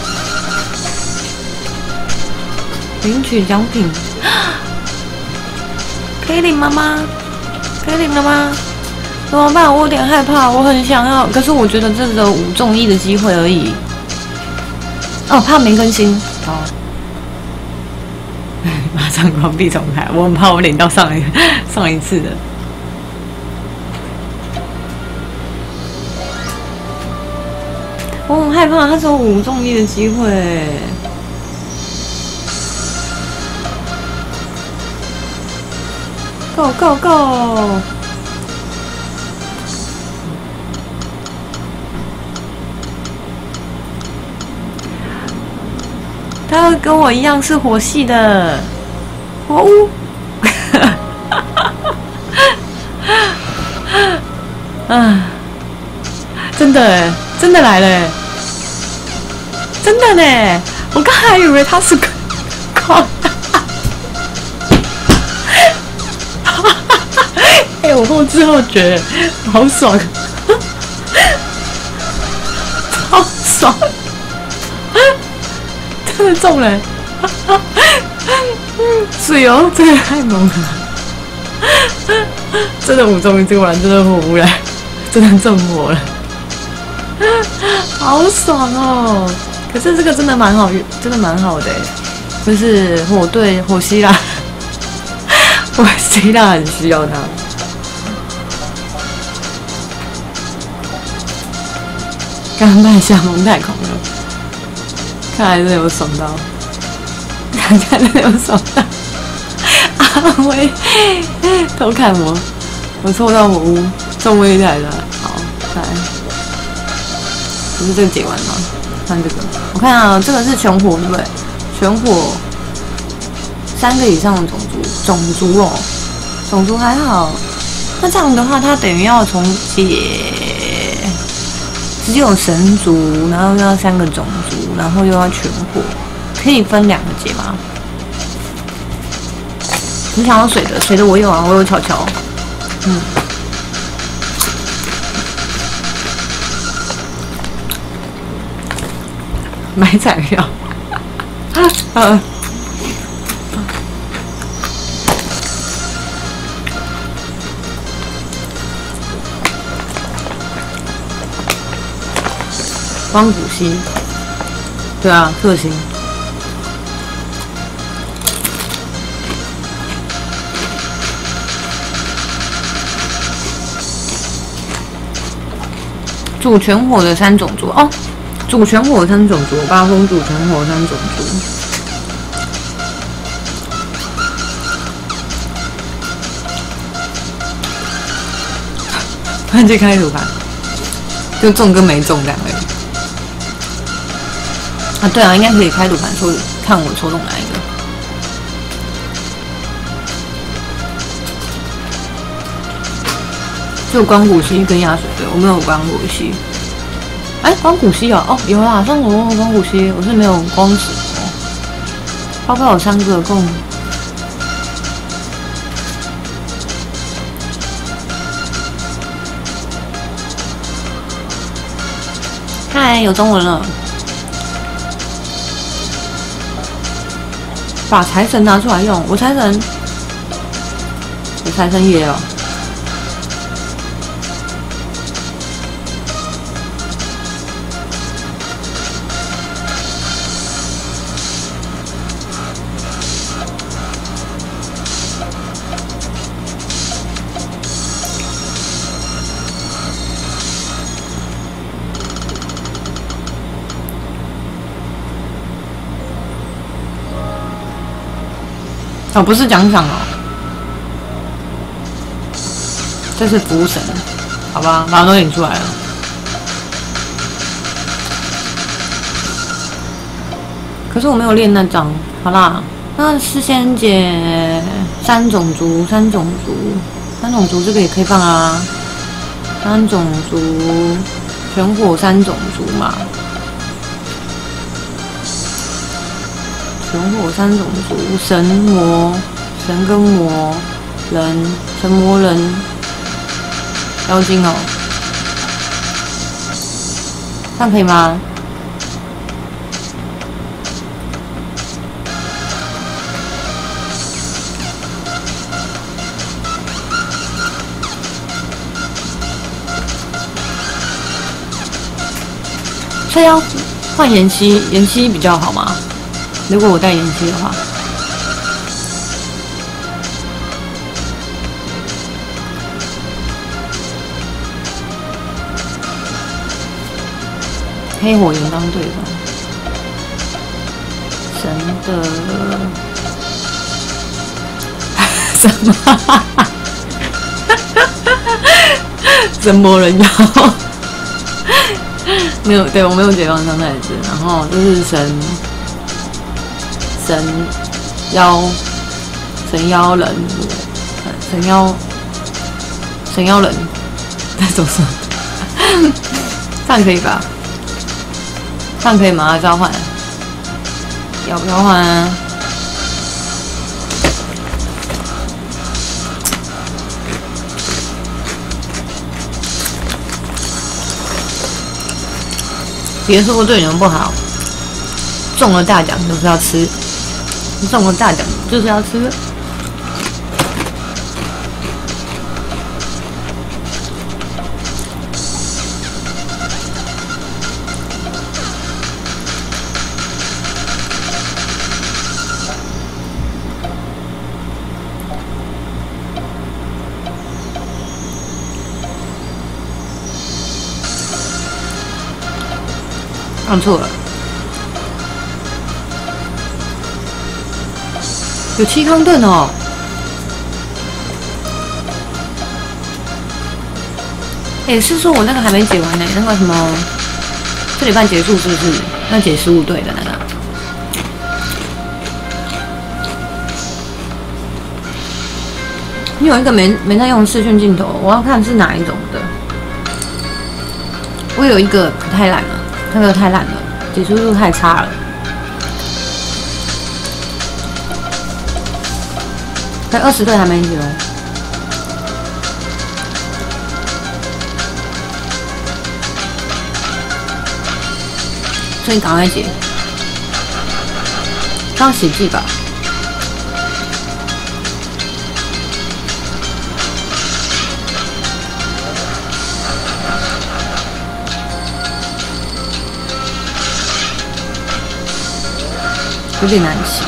领取奖品，可以领了吗？可以领了吗？怎么办？我有点害怕，我很想要，可是我觉得这只有五中一的机会而已。 哦，怕没更新。好，马上关闭重开，我很怕我领到上一上一次的。我很害怕，他只有五中一的机会。Go go go！ 他要跟我一样是火系的，哦，啊，真的哎，真的来了哎，真的呢！我刚还以为他是靠，哎，我后知后觉，好爽，超爽！真的中了，水哦，这个太猛了，真的五中一这个玩真的火不来，真的中火了，好爽哦！可是这个真的蛮好，真的蛮好的，就是火对火希腊，火希腊很需要它。刚迈向蒙太空了。看来真的有爽到，看来真的有爽到。阿威偷看我，我抽到我屋中威台的，好，来，不是这个解完吗？看这个，我看啊，这个是全火对不对？全火三个以上的种族，种族哦，种族还好。那这样的话，它等于要从解。直接有神族，然后又要三个种族，然后又要全火，可以分两个解吗？你想要水的，水的我有啊，我有巧巧，嗯，买彩票，呃。光谷溪，对啊，克星。主全火的三种族哦，主全火的三种族，八风主全火三种族。看这开图盘。就中跟没中这样而已啊！对啊，应该可以开赌盘说看我抽中哪一个。就光谷溪跟压水队，我没有光谷溪。哎、欸，光谷溪哦，哦有啦，上次我问光谷溪，我是没有光石哦。包括有三个共。嗨，有中文了。把财神拿出来用，我财神，我财神爷哦。哦，不是奖赏哦，这是服务神，好吧，马上都领出来了。可是我没有练那张，好啦，那是先解三种族，三种族，三种族这个也可以放啊，三种族，全火三种族嘛。全火三种族，神魔、神跟魔人、神魔人、妖精哦，这样可以吗？这要换延期，延期比较好吗？如果我带延期的话，黑火炎当对方，神的什么？真魔人妖。没有，对我没有解放伤太子，然后就是神神妖神妖人，神妖神妖人，在怎么说？这样可以吧？这样可以吗？召唤，要不召唤啊？别说我对你们不好，中了大奖就是要吃，中了大奖就是要吃。放错了，有七康盾哦。哎、欸，是说我那个还没解完呢、欸，那个什么，这礼拜结束是不是？要解十五队的那个。你有一个没没在用视讯镜头，我要看是哪一种的。我有一个可太烂了。那个太烂了，解说度太差了。才二十队还没解完，所以赶快解，当血祭吧。有点难洗。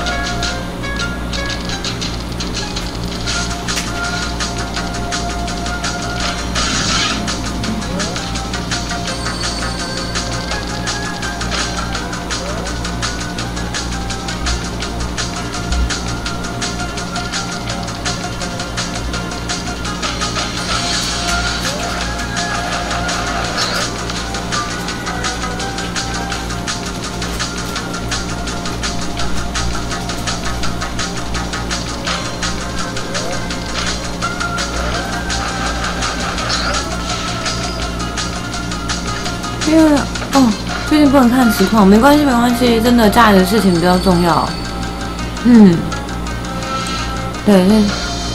因为哦，最近不能看实况，没关系，没关系，真的家里的事情比较重要。嗯，对，那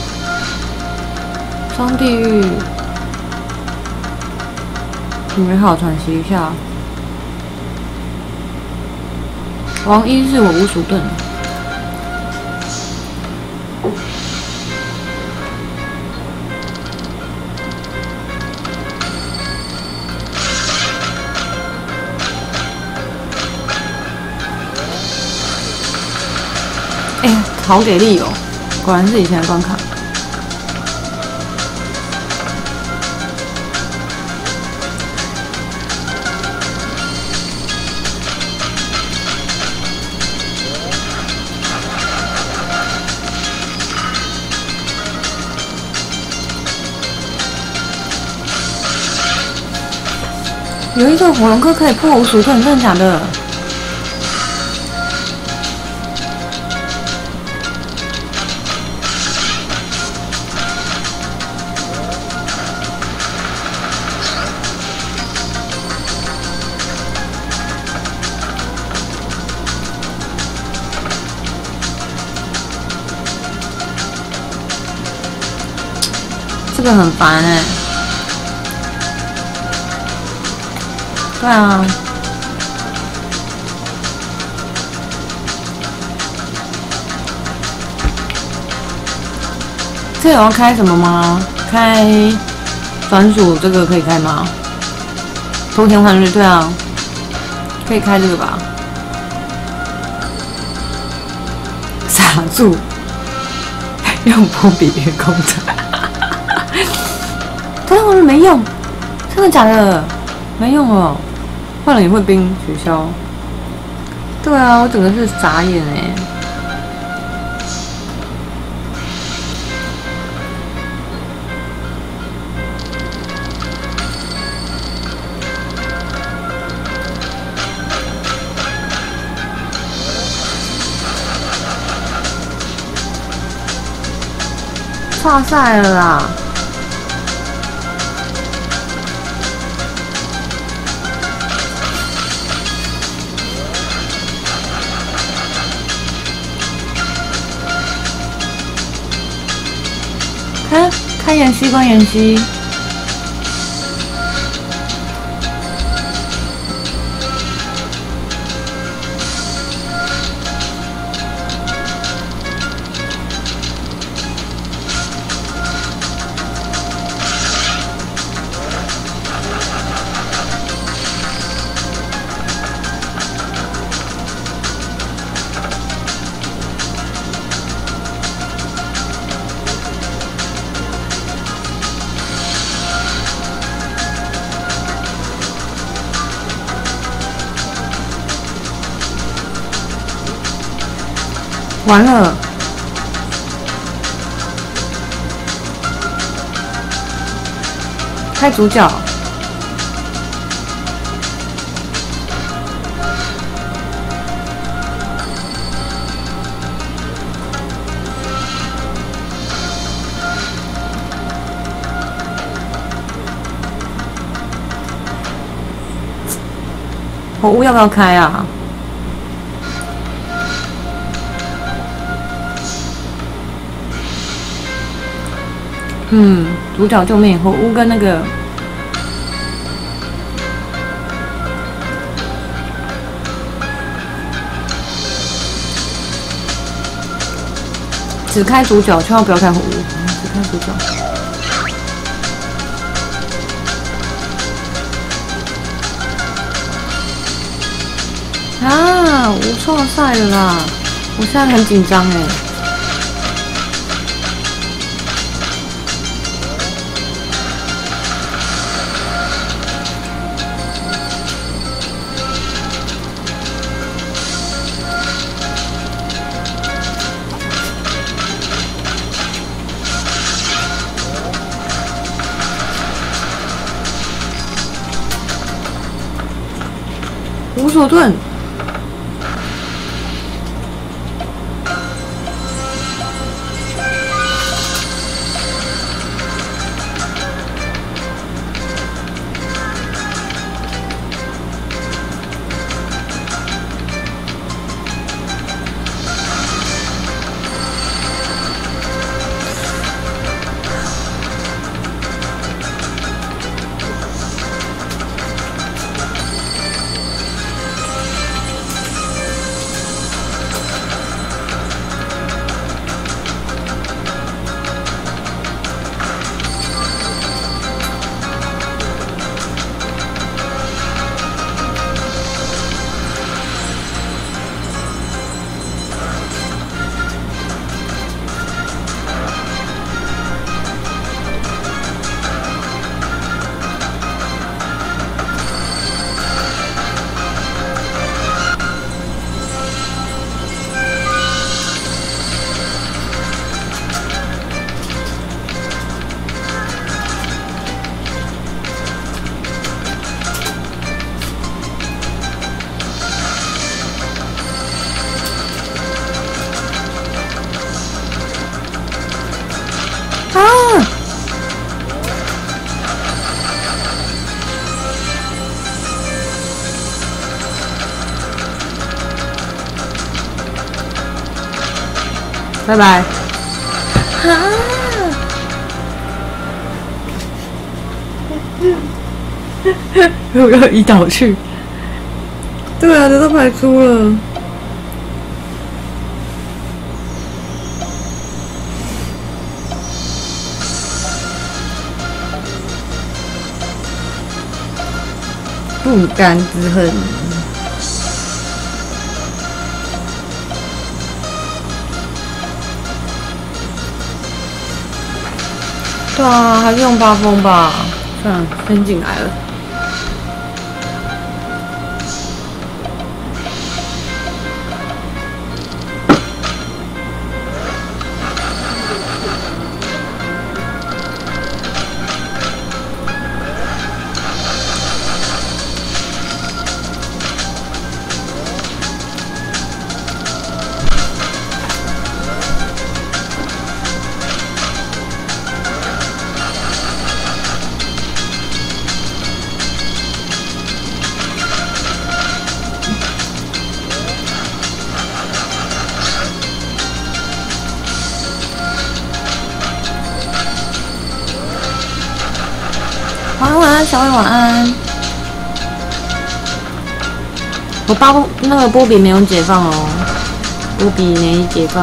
双地狱，你们好喘息一下。王一是我无鼠盾。哎、欸，好给力哦！果然是以前的关卡。有一个火龙科可以破五鼠盾，真的假的？这个很烦哎、欸。对啊。这有要开什么吗？开专属这个可以开吗？偷天换日，对啊。 可以开这个吧？傻住，用波比月空的，突然我说没用，真的假的？没用哦，换了也会冰取消。对啊，我整个是傻眼哎。差赛了啦！开开延禧关延禧，完了。开主角。火屋要不要开啊？嗯，主角救命！火屋跟那个只开主角，千万不要开火屋，只开主角。啊！我错赛了啦！我现在很紧张哎。无所遁。拜拜。啊！我要移岛去。对啊，这都排出了。不甘之恨。 对啊，还是用八风吧。算了，先进来了。晚安，晚安，小伟，晚安。我巴波那个波比没有解放哦，波比没解放。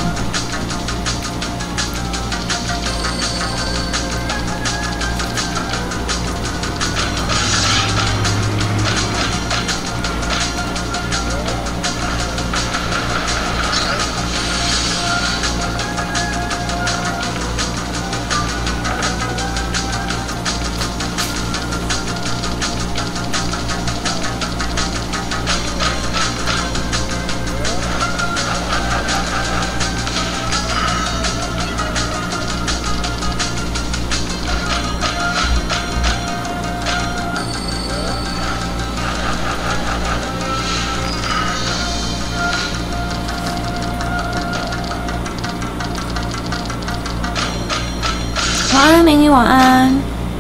晚安，美女，晚安。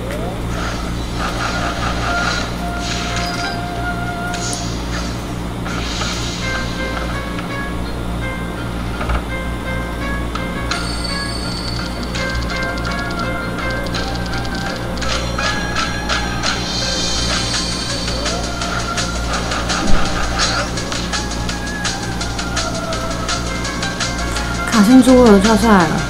卡辛猪了，跳下来了。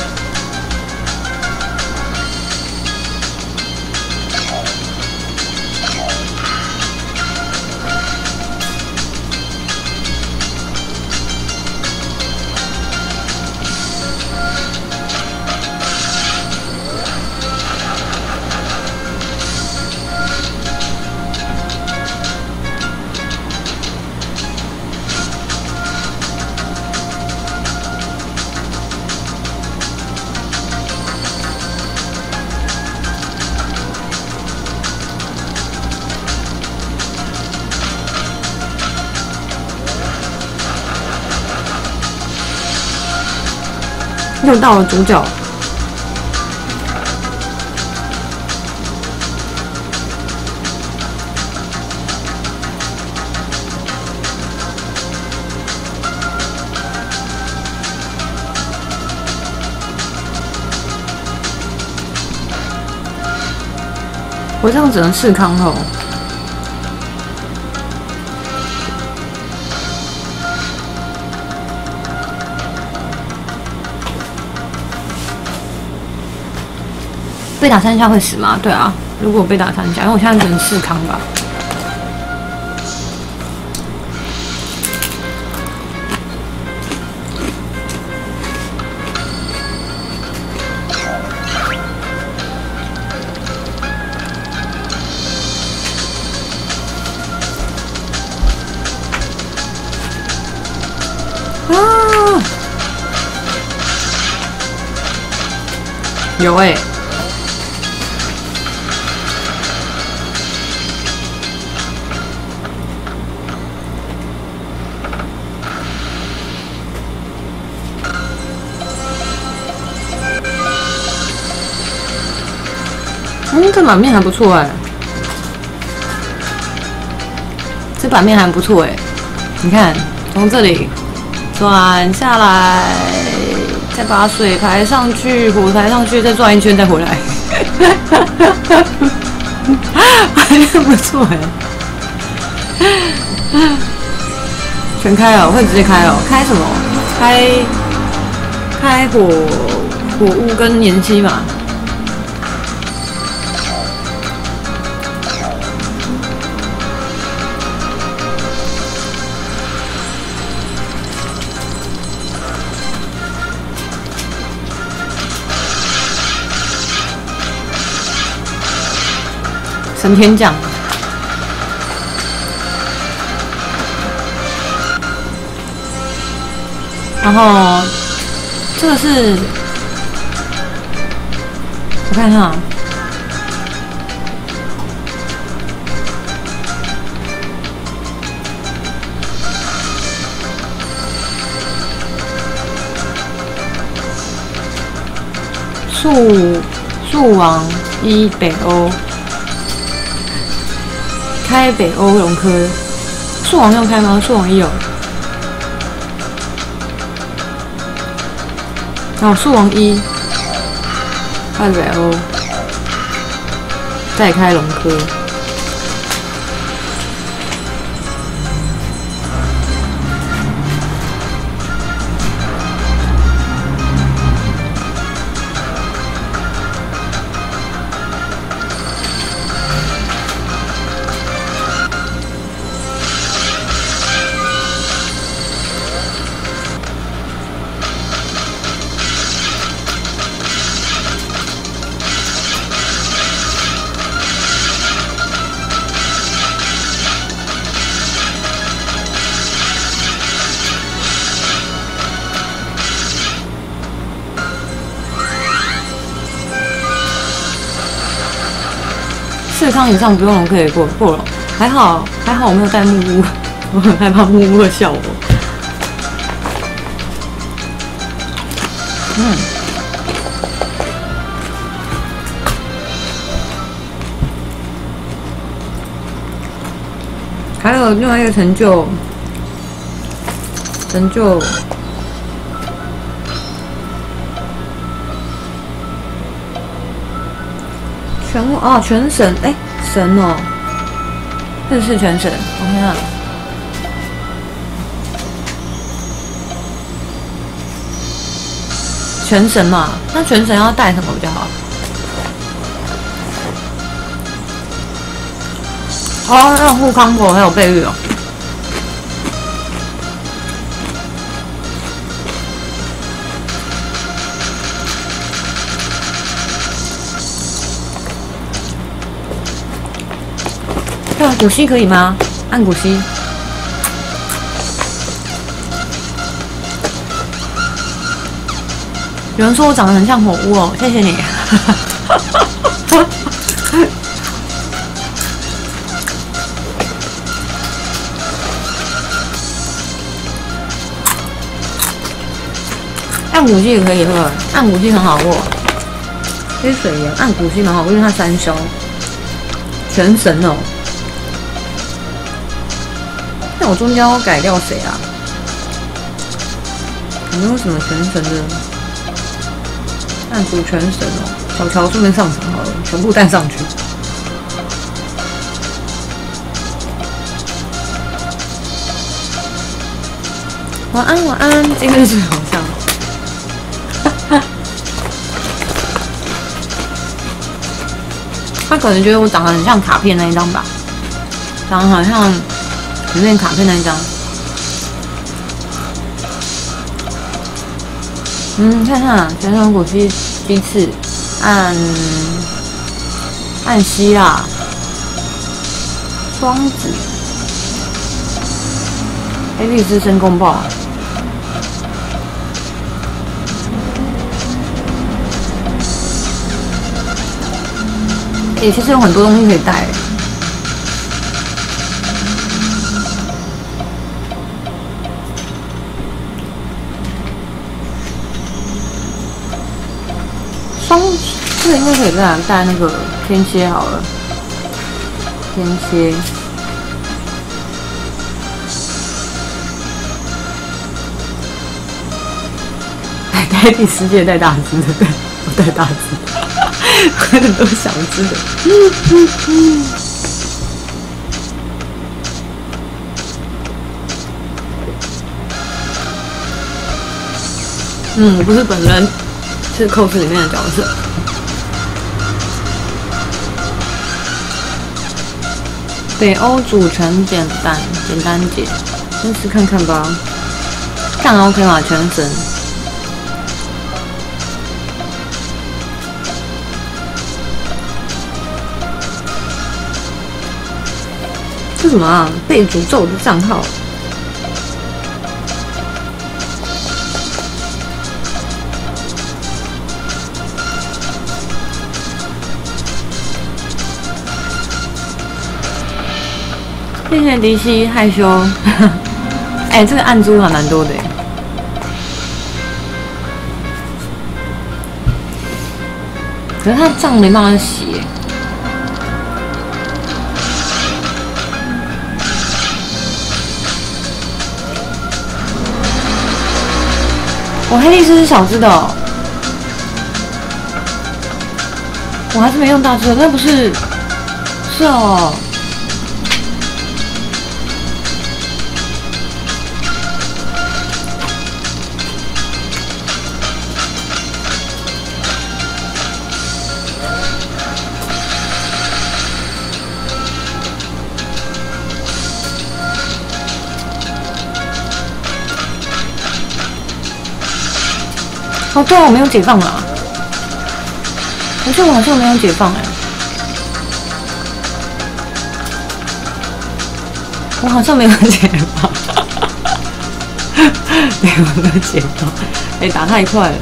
又到了主角，我这样只能试康哦。被打三下会死吗？对啊，如果被打三下，因为我现在只能试康吧。啊！有哎、欸。嗯，这版面还不错哎、欸，这版面还不错哎、欸。你看，从这里转下来，再把水排上去，火排上去，再转一圈，再回来，还不错哎、欸。全开了，会直接开了，开什么？开开火火屋跟岩漆嘛。 神天降。然后这个是，我看一下。树树王一北欧开北欧龙科，树王要开吗？树王一有，哦，树王一开北欧，再开龙科。四康以上不用龙可以过过了，还好还好我没有带木屋，我很害怕木屋会笑我。嗯，还有另外一个成就，成就。全哦，全神哎、欸，神哦，日式全神，我看看，全神嘛，那全神要带什么比较好？哦，让护康婆还有备玉哦。对，古稀可以吗？按古稀。有人说我长得很像火屋哦，谢谢你。按古稀也可以喝，按古稀很好喝。这水盐按古稀蛮好喝，因为它三消。全神哦。那我中间要改掉谁啊？有没有什么全神的？暗族全神哦，小乔顺便上场好了，全部带上去。晚安晚安，今日是好像。他可能觉得我长得很像卡片那一张吧，长得好像里面卡片那一张。嗯，看看全神古稀鸡翅，按按希腊，双子，黑律师申公豹。欸，其实有很多东西可以带。双，这个应该可以带带那个天蝎好了，天蝎。带带第十届带大只的，对，我带大只的。我很多小只的，嗯嗯嗯。嗯，我不是本人，是 cos 里面的角色。北欧组成简单，简单解，先试看看吧。这样 OK 吗？全神。 这什么啊？被诅咒的账号。谢谢迪西害羞。哎、欸，这个暗珠还蛮多的耶。可是他账没办法洗耶。我黑历史是小只的哦，我还是没用大只的，那不是？是哦。哦，对啊，我没有解放啦。可是我好像没有解放哎、欸，我好像没有解放，没有没有解放，哎、欸，打太快了。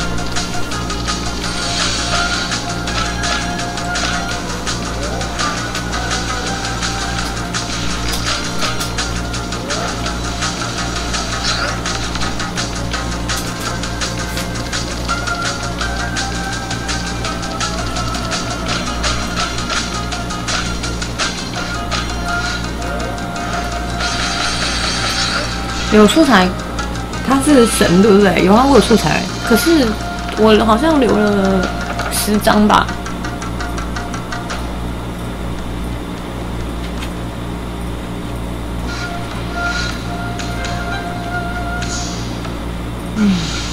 有素材，他是神对不对？有啊，我有素材，可是我好像留了十张吧。嗯。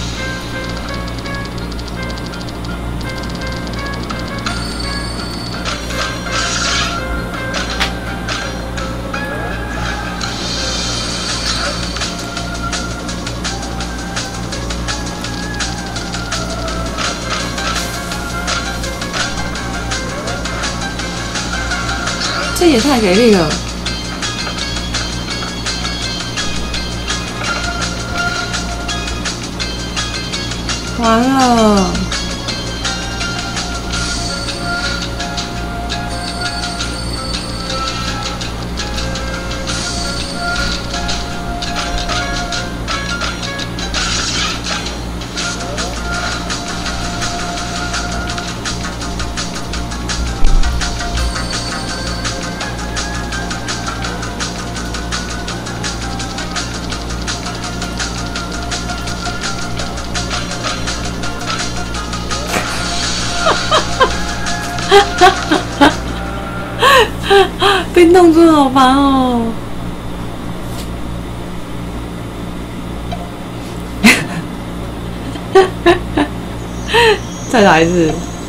这也太给力了！完了，被弄住好烦哦！再来一次，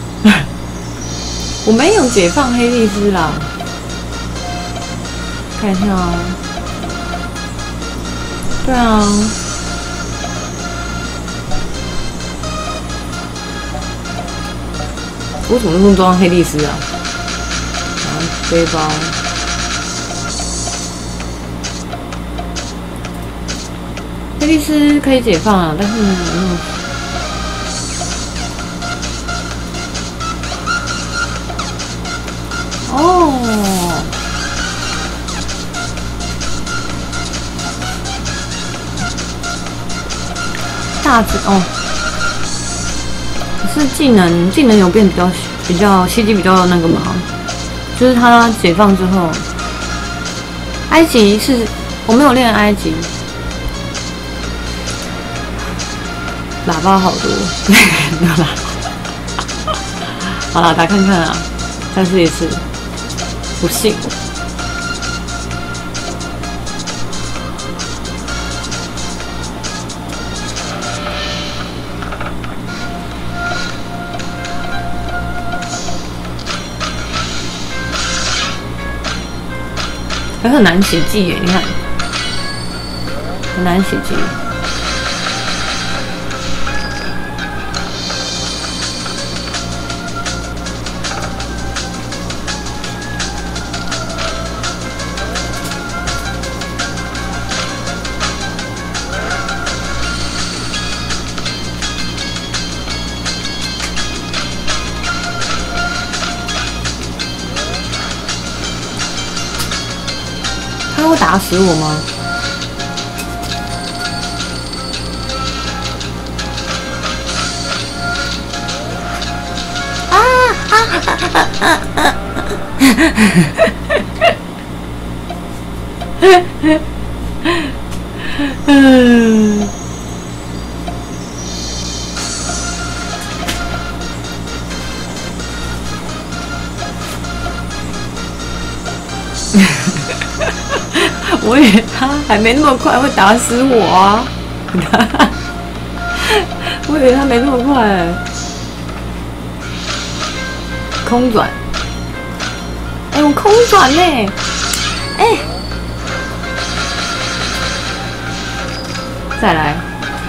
我没有解放黑莉丝啦，看一下啊，对啊。我怎么弄装黑莉丝啊？然后背包，黑莉丝可以解放啊，但是嗯，哦，大只哦。是技能，技能有变比较比较吸击比较那个嘛，就是它解放之后，埃及是我没有练埃及，喇叭好多，没有喇叭。好了，打看看啊，再试一次，不信。可很难写记耶，你看，很难写记。 他会打死我吗？啊啊啊啊啊啊！嗯。我以为他还没那么快会打死我啊！我以为他没那么快、欸。空转，哎、欸，我空转呢、欸，哎、欸，再来。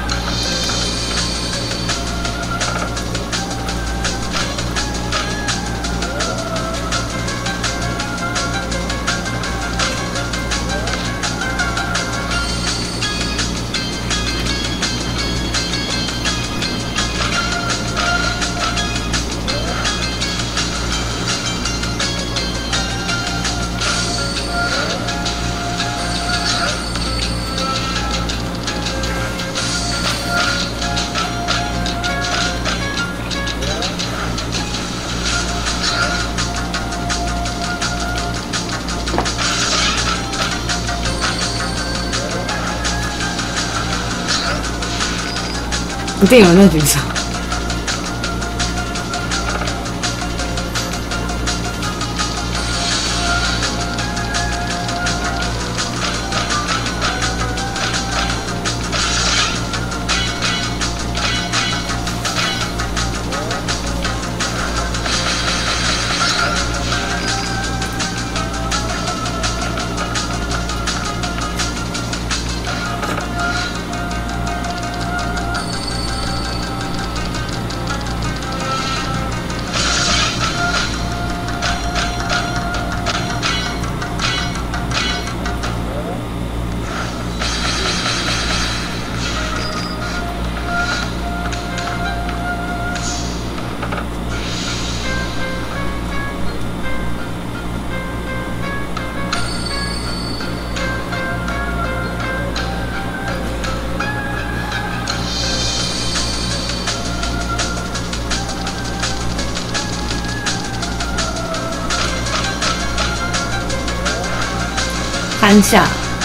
一定有人在举手。三下，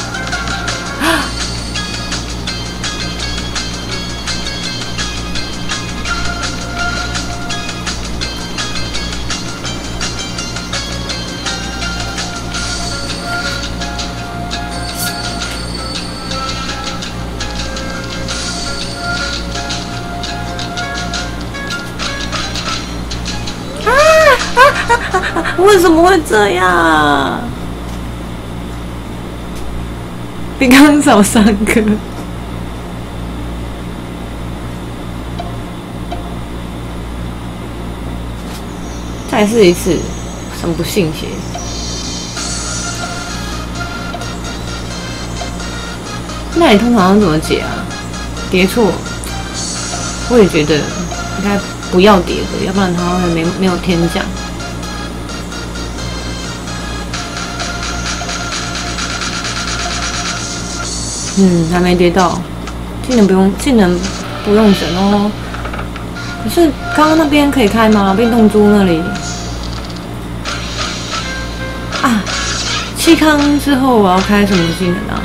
啊啊啊！为什么会这样？比刚刚少三个，再试一次，很不信邪。那你通常要怎么解啊？叠错，我也觉得应该不要叠的，要不然它会没没有天降。嗯，还没跌到，技能不用，技能不用整哦。可是刚刚那边可以开吗？变动珠那里啊，气康之后我要开什么技能啊？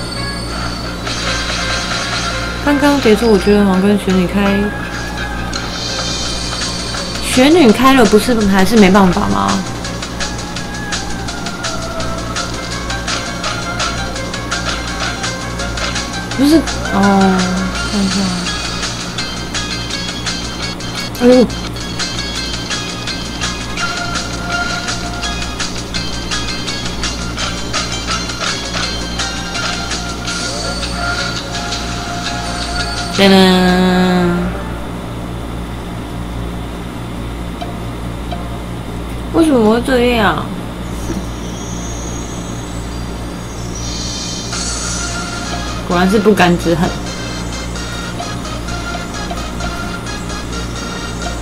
刚刚跌出，我觉得好像跟玄女开，玄女开了不是还是没办法吗？不是哦，看一下，哎呦，噔噔，为什么会这样？果然是不甘之恨。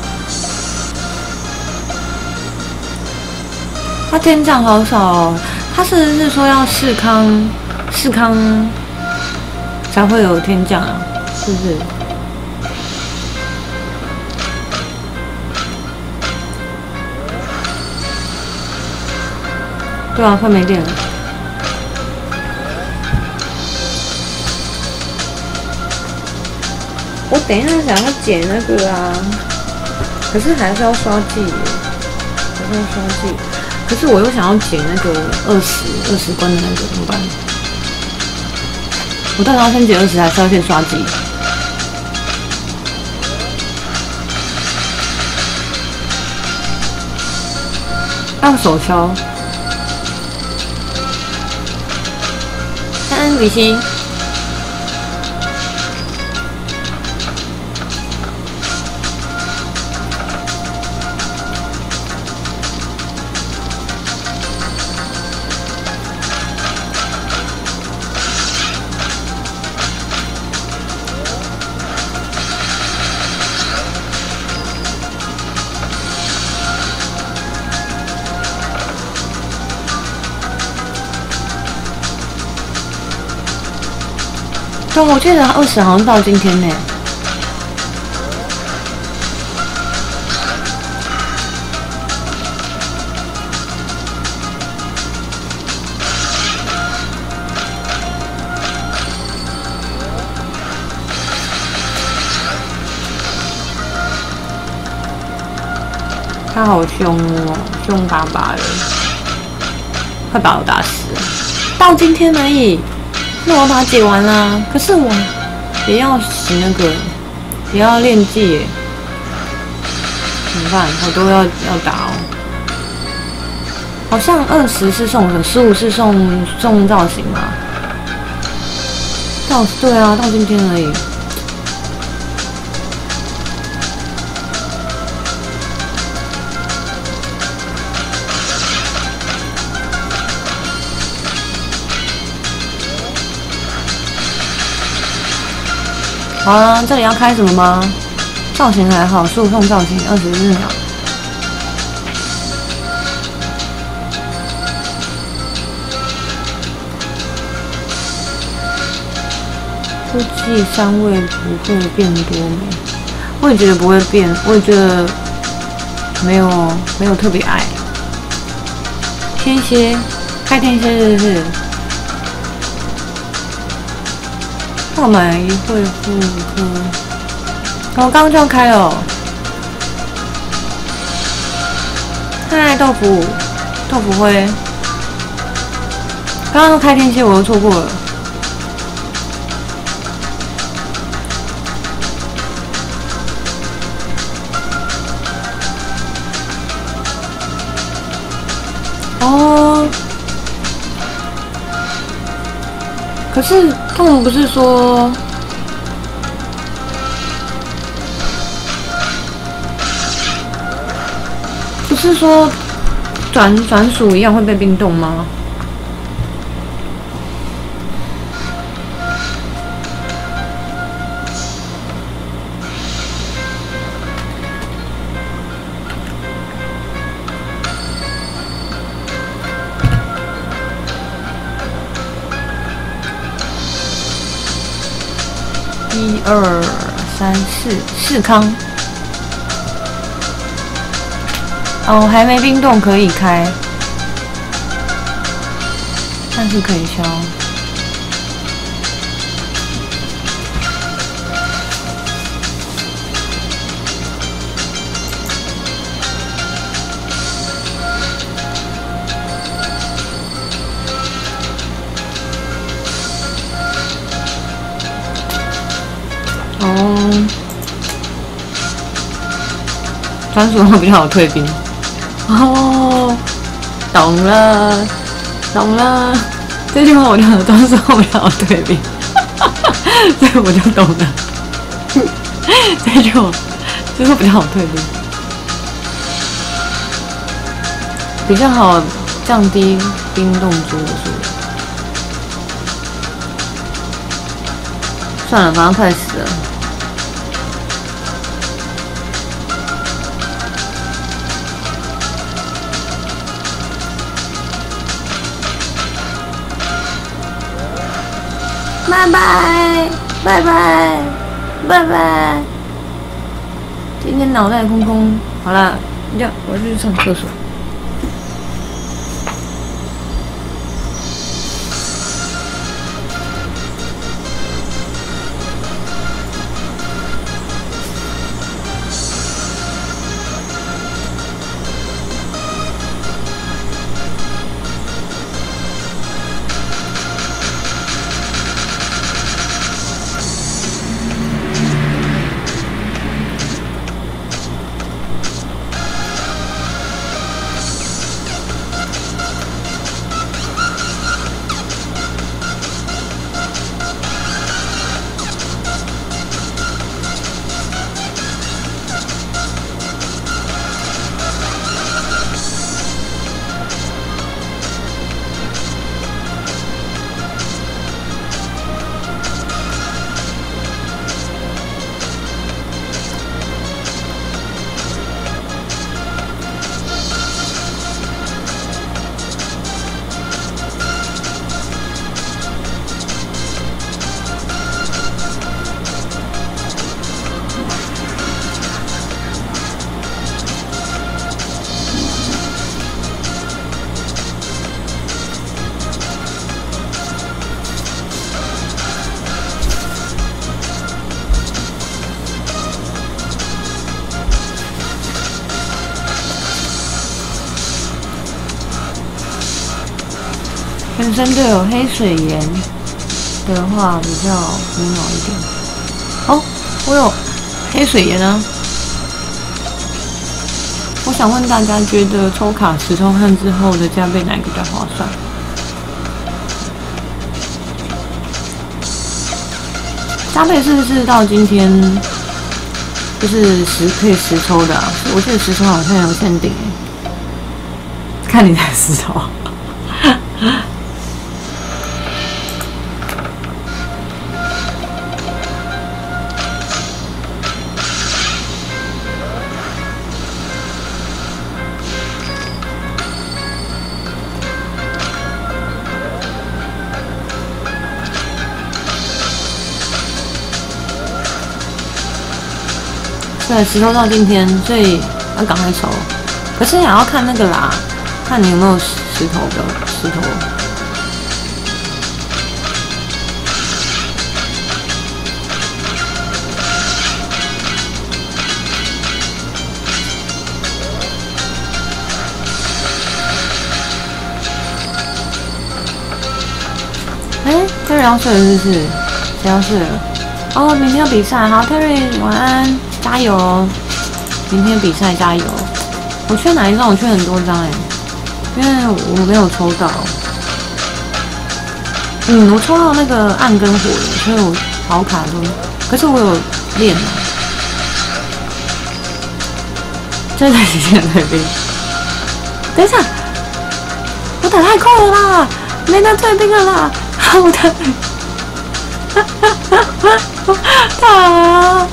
他天降好少哦， 他是不是说要试康试康才会有天降啊？是不是？对啊，快没电了。我等一下想要剪那个啊，可是还是要刷季耶，还是要刷季。可是我又想要剪那个二十二十关的那个，怎么办？我到底要先剪二十，还是要先刷季？按手敲。三比心。对，我记得二十好像到今天呢。他好凶哦，凶巴巴的，快把我打死了。到今天而已。那我把它解完啦，可是我也要洗那个，也要练技耶，怎么办？我都要要打哦。好像二十是送什么，十五是送送造型嘛？到对啊，到今天而已。好了，这里要开什么吗？造型还好，十五送造型，二十四秒。估计三位不会变多没？我也觉得不会变，我也觉得没有没有特别爱。天蝎，开天蝎是不是？购买会复刻，我刚刚就要开了、哦。嗨，豆腐，豆腐灰，刚刚开天蝎我又错过了。哦，可是他们不是说，不是说转转属一样会被冰冻吗？一二三四四康，哦，还没冰冻可以开，但是可以消。哦，专属会比较好退兵。哦，懂了，懂了。这句话我就专属会比较好退兵，所以我就懂了。这句话就是比较好退兵，比较好降低冰冻猪的数量。算了，马上快死了。 拜拜，拜拜，拜拜。今天脑袋空空，好了，要我去上厕所。本身就有黑水炎的话比较苦恼一点。哦，我有黑水炎啊！我想问大家，觉得抽卡石头汉之后的加倍哪个比较划算？加倍是不是到今天就是十可以十抽的、啊？我记得十抽好像有限定诶。看你的石头。对，石头到今天，所以要赶快抽。可是也要看那个啦，看你有没有石头的石头。哎、欸，泰瑞要睡了是不是？谁要睡了？哦，明天要比赛，好，泰瑞晚安，加油！明天比赛加油！我缺哪一张？我缺很多张哎，因为我没有抽到。嗯，我抽到那个暗跟火的，所以我好卡住。可是我有练啊。这在极限退兵。等一下，我打太快了啦，没得退兵了啦！我打。啊啊！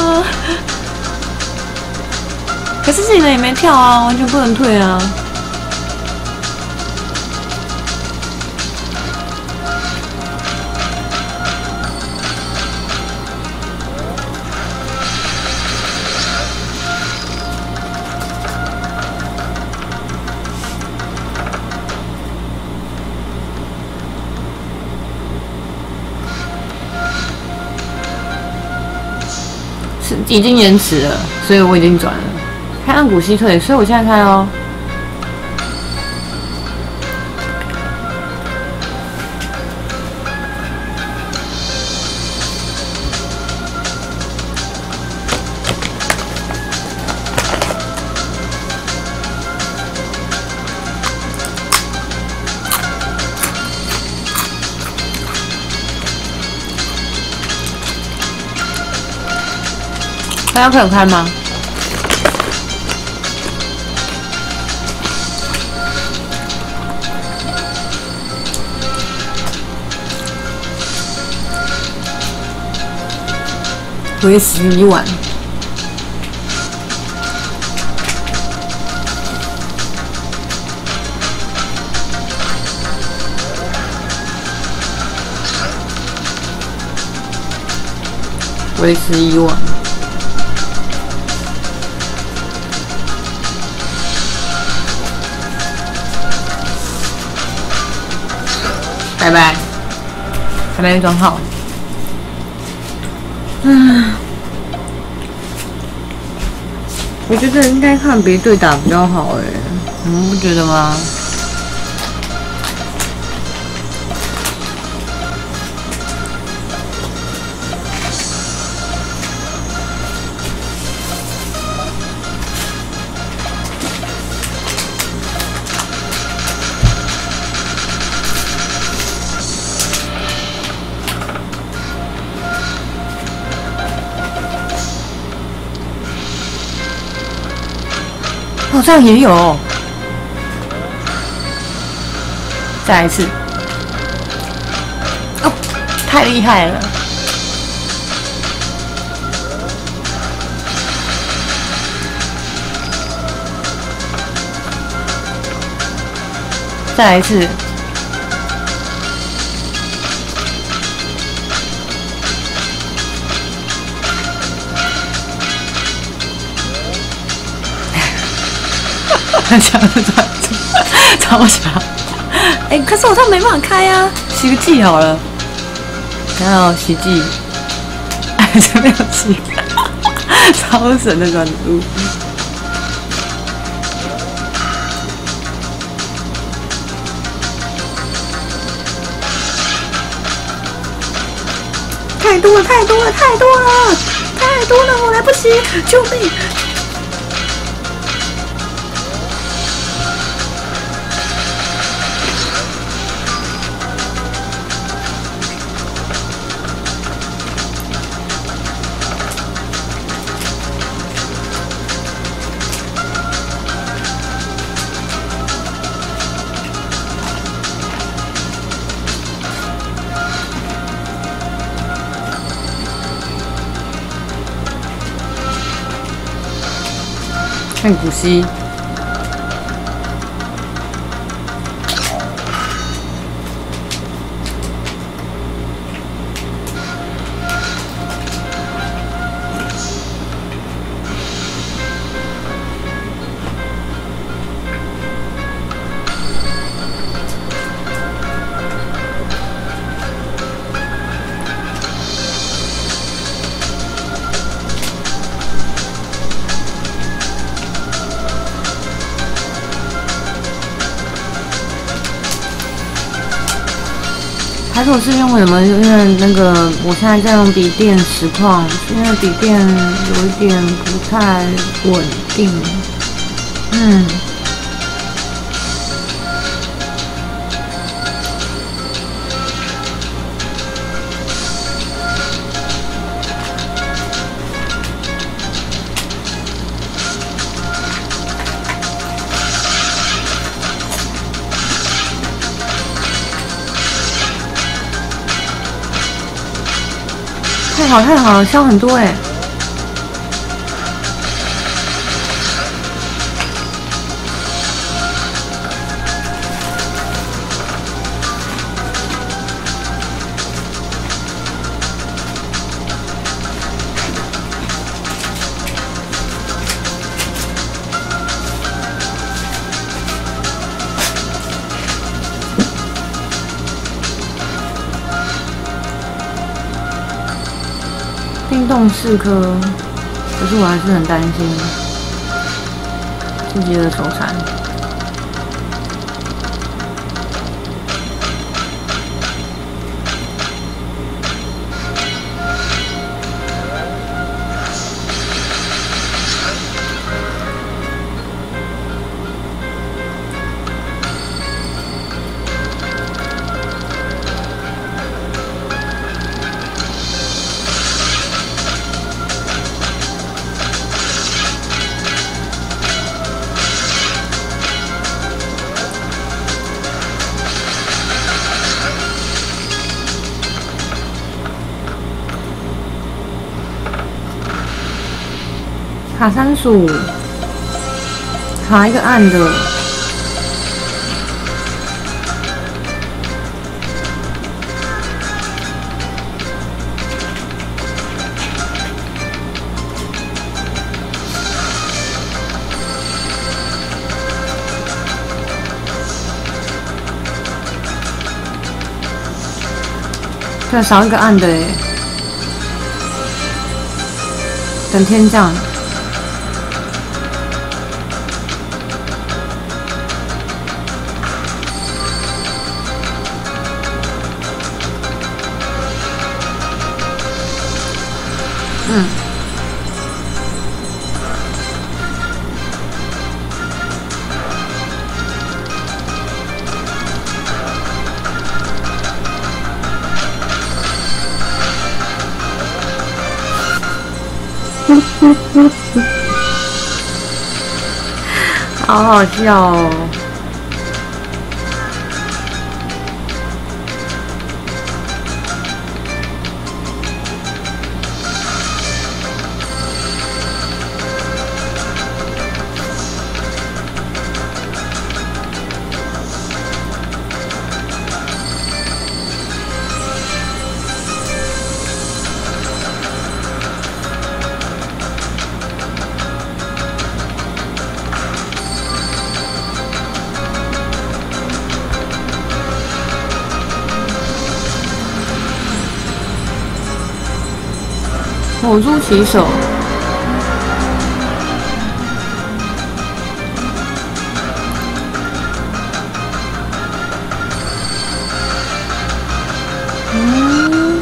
可是自己的也没跳啊，完全不能退啊。已经延迟了，所以我已经转了。开暗谷吸退，所以我现在开哦。大家可以开吗？为时已晚。 为时已晚。拜拜，还没装好。嗯，我觉得应该看别队打比较好哎，你们不觉得吗？好像也有，再来一次，哦，太厉害了！再来一次，超超超强！哎、欸，可是我这没办法开啊，洗个剂好了。然后洗剂，哎，这没有洗，超神的软度。太多了，太多了，太多了，太多了，我来不及，救命！看古稀，还是我是用什么？因为那个我现在在用笔电实况，因为笔电有一点不太稳定。嗯。太好太好了，消很多哎！冰冻四颗，可是我还是很担心自己的手残。卡三鼠，卡一个暗的， 对，少一个暗的哎。等天降。嗯。好好笑哦！火猪骑手，嗯，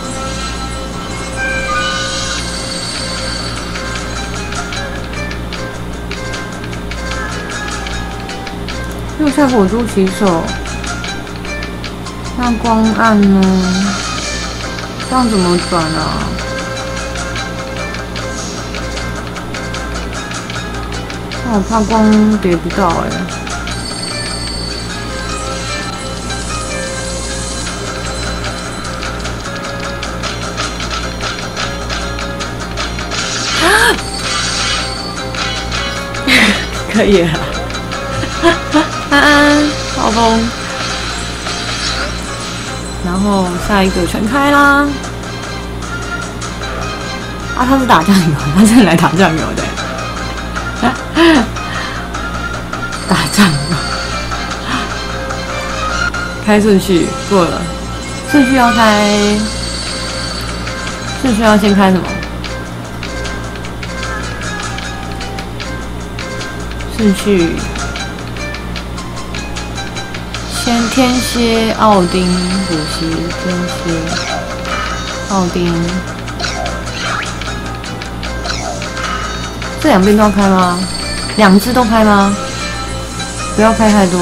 右下火猪骑手，那光暗呢？这样怎么转啊？我怕光叠不到哎、欸，可以了，安安暴风，然后下一个全开啦。啊，他是打酱油，他是来打酱油的、欸。打仗了，开顺序过了，顺序要开，顺序要先开什么？顺序先天蝎、奥丁、补习、天蝎、奥丁，这两边都要开吗？两只都开吗？不要开太多。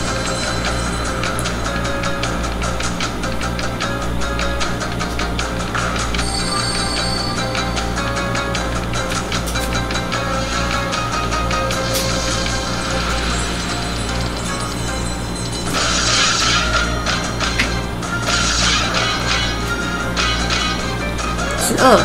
十二。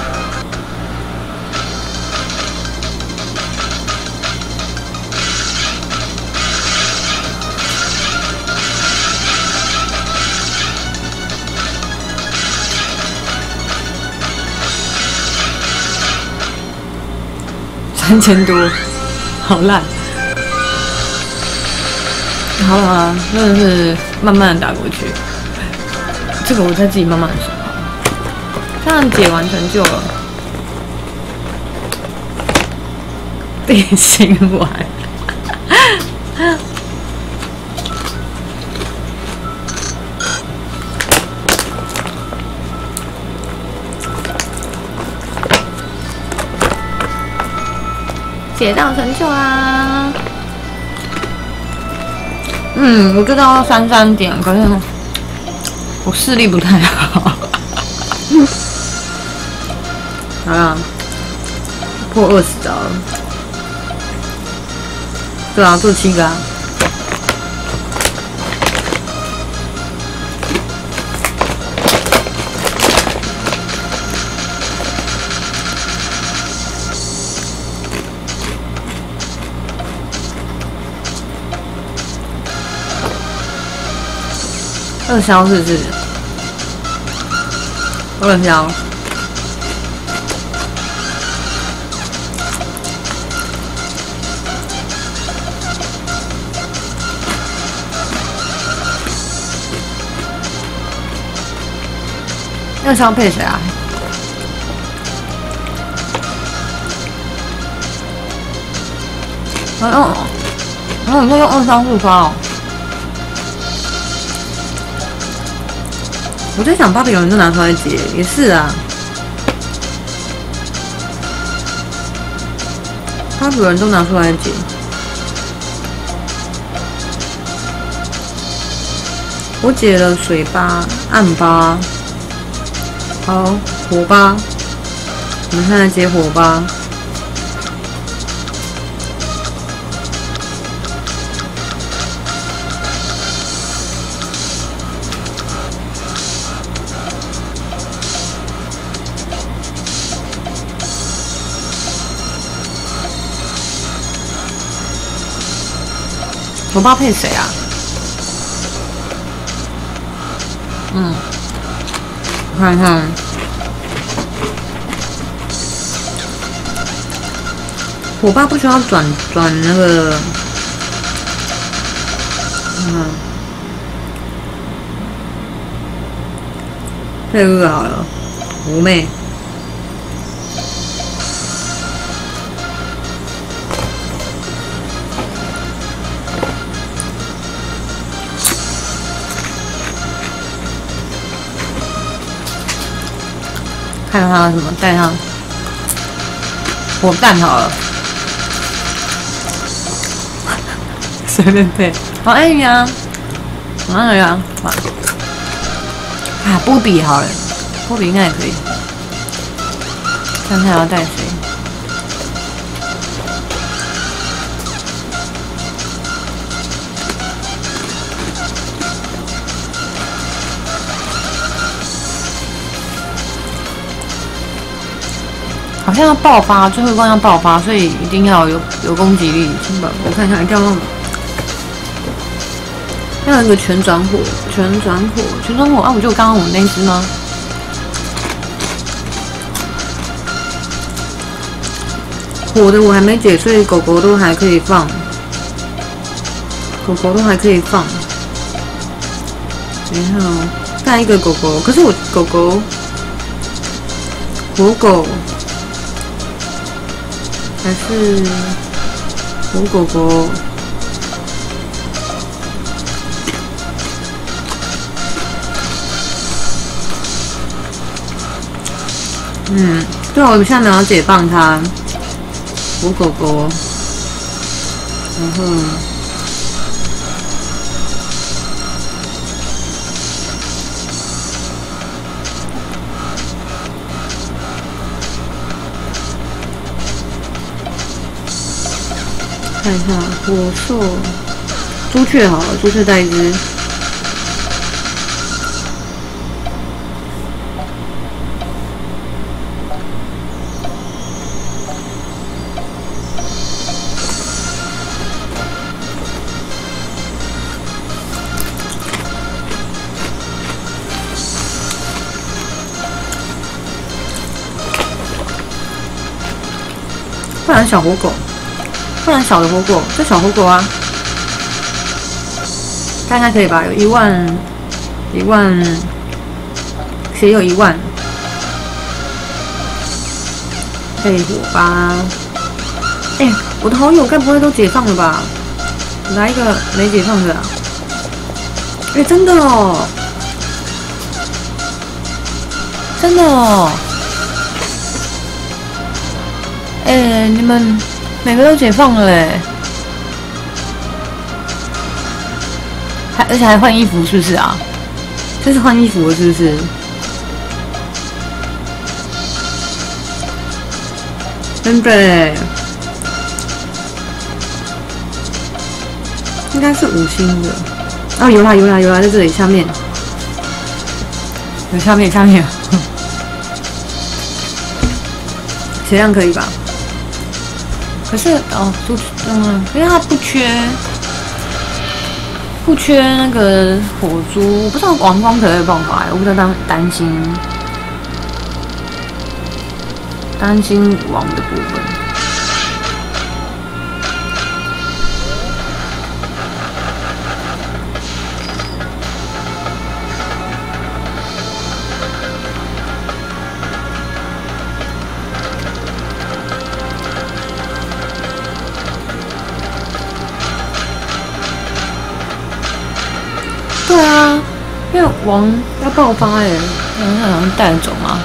三千多，好烂。好了好了，真的是慢慢的打过去。这个我再自己慢慢的说。这样解完成就了。变形丸。解到成就啦！嗯，我知道要三三点，可是我视力不太好。好啦，破二十招了。对啊，做七个啊。二消是不是？二消。 那是要配谁啊？哦哦，然后你说用二三四发哦。我在想，芭比有人就拿出来解，也是啊。芭比有人都拿出来解。我解了水疤、暗疤，好火疤。我们现在解火疤。火疤配谁啊？嗯，我看看，火疤不需要转转那个，嗯，配这个好了，妩媚。看他什么带上火弹好了，随便配。好，哎呀，哎呀，啊，波比好了，波比应该也可以。看他要带谁。好像要爆发，最后一关要爆发，所以一定要有有攻击力。我看一下，一定要用，要有一个全转火，全转火，全转火啊！不就刚刚我们那只吗？火的我还没解，所以狗狗都还可以放，狗狗都还可以放。等一下哦，带一个狗狗，可是我狗狗火狗。还是火狗狗，嗯，对啊，我们现在没有解放它，火狗狗，然后看一下火兽、朱雀好了，朱雀带一只。不然小火狗。不然小的火狗，这小火狗啊，大概可以吧？有一万，一万，谁有一万？配火吧。哎、欸，我的好友该不会都解放了吧？来一个没解放的、啊。哎、欸，真的哦，真的哦。哎、欸，你们。每个都解放了哎，还而且还换衣服，是不是啊？这是换衣服了，是不是？真的哎，应该是五星的。哦，有啦有啦有啦，在这里下面，有下面下面，血量可以吧？可是哦，不，嗯，因为它不缺，不缺那个火珠，我不知道王光可不可以办法，我不知道担担心，担心王的部分。 对啊，因为王要爆发哎，那好像带走吗？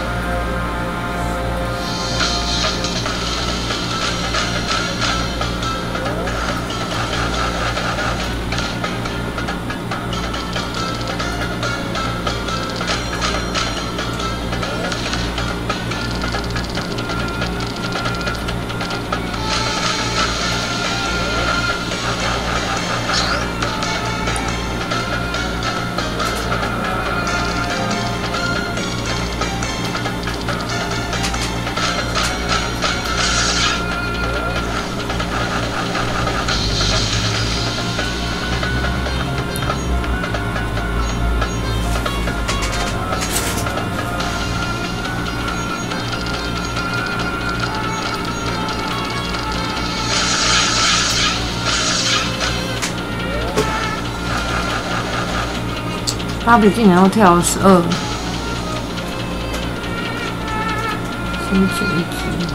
芭比竟然要跳十二，先减一只。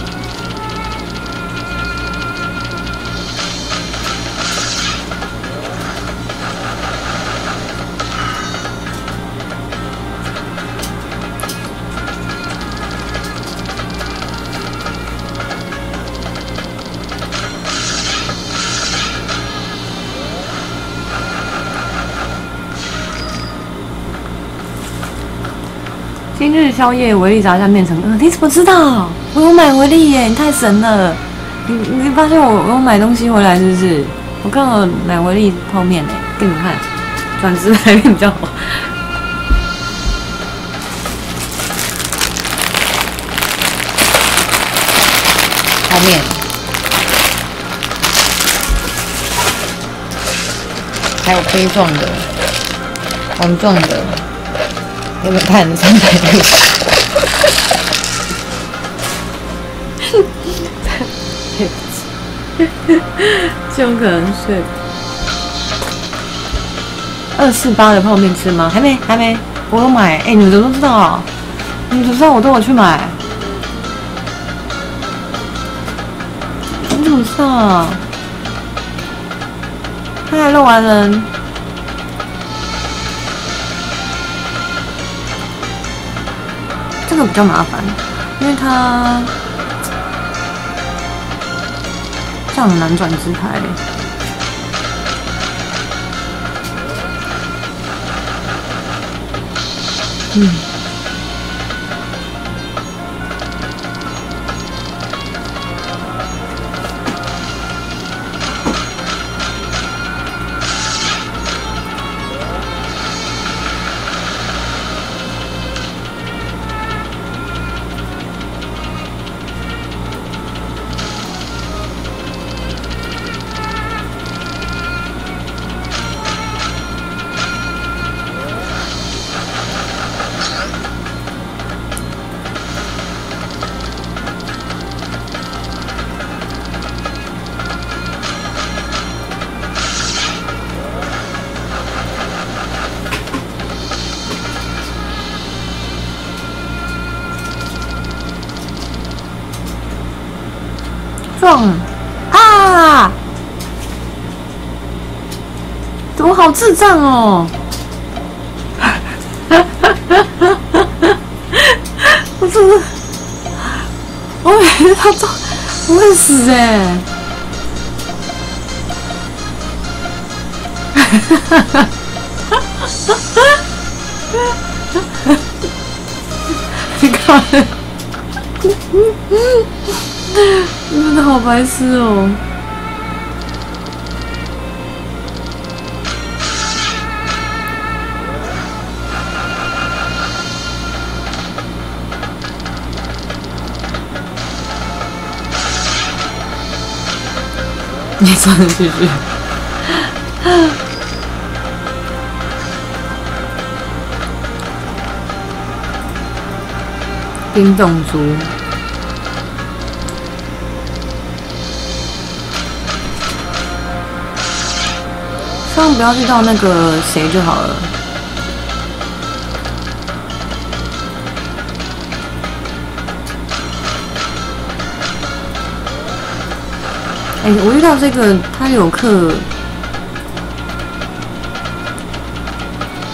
今日宵夜维力炸酱面成功，你怎么知道？我有买维力耶，你太神了！你你发现我我有买东西回来是不是？我刚好买维力泡面哎，给你们看，转职来面比较好。泡面，还有杯状的、碗状的。给你们看三百六，对不起，这种可能是二四八的泡面吃吗？还没，还没，我有买。哎、欸，你们怎么都知道？你们怎么知道我都有去买？你怎么知道啊？嗨，肉丸人。这个比较麻烦，因为它这样很难转直排。嗯。撞啊！怎么好智障哦！我真的，我以为他撞，我会死哎！你看。你真的好白痴哦！你算了，继续。冰冻猪。希望不要遇到那个谁就好了。哎、欸，我遇到这个，他有课，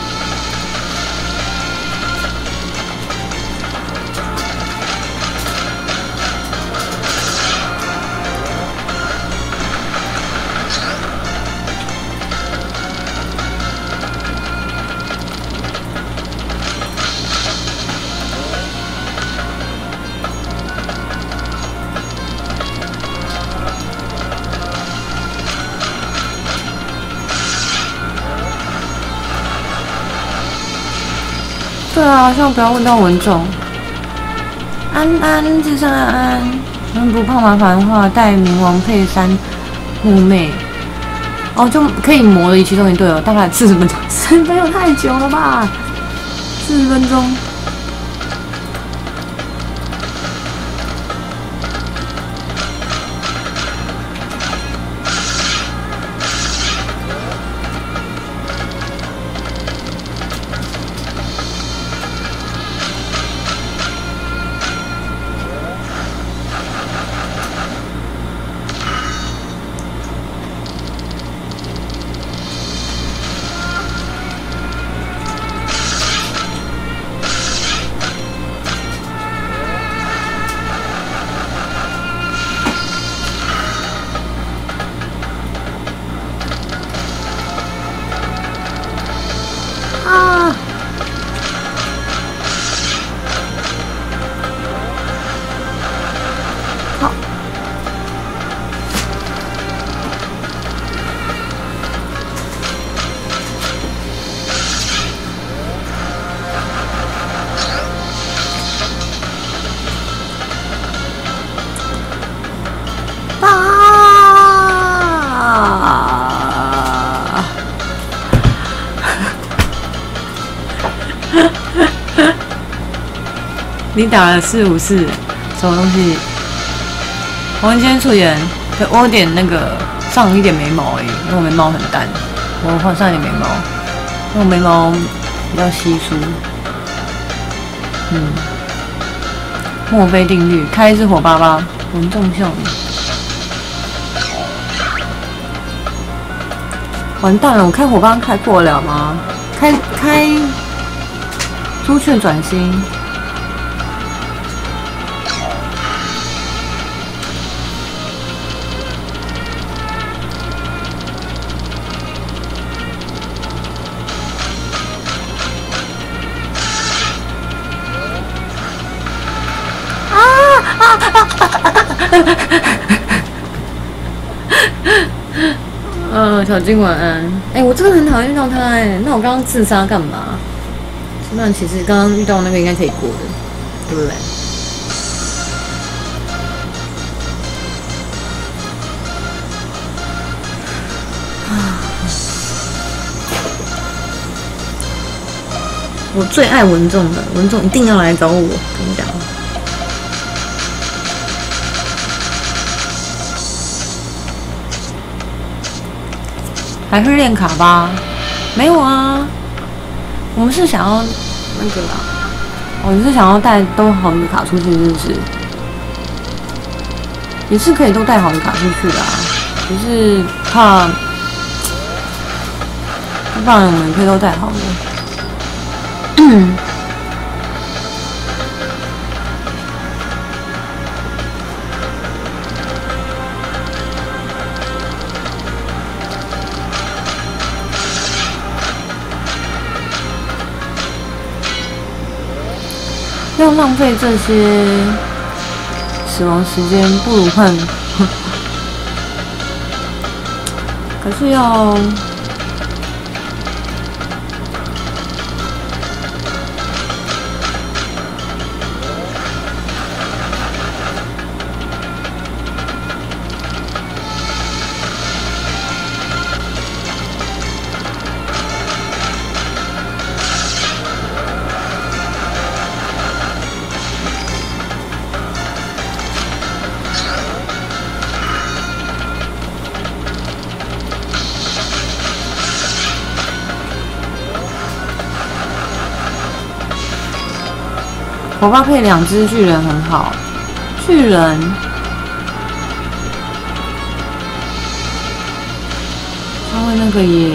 对啊，希望不要问到文总。安安，智商安安，嗯，不怕麻烦的话，带冥王配三木妹，哦，就可以磨的其中一队哦，大概四十分钟，四十分钟太久了吧？四十分钟。你打了四五四，什么东西？我们今天素颜，对，我有点那个上一点眉毛而已，因为我眉毛很淡，我换上一点眉毛，因为我眉毛比较稀疏。嗯，墨菲定律，开一只火巴巴，文仲秀。完蛋了，我开火巴开过了吗？开开朱雀转心。呃，小金晚安。哎、欸，我真的很讨厌遇到他哎、欸。那我刚刚自杀干嘛？那其实刚刚遇到那个应该可以过的，对不对？我最爱文仲的，文仲一定要来找我，跟你讲。还会练卡吧？没有啊，我们是想要那个啦，我们是想要带都好的卡出去，是不是？也是可以都带好的卡出去的啊，只是怕，不然我们可以都带好的。嗯。要浪费这些死亡时间，不如换。可是要火巴配两只巨人很好，巨人他会那个耶。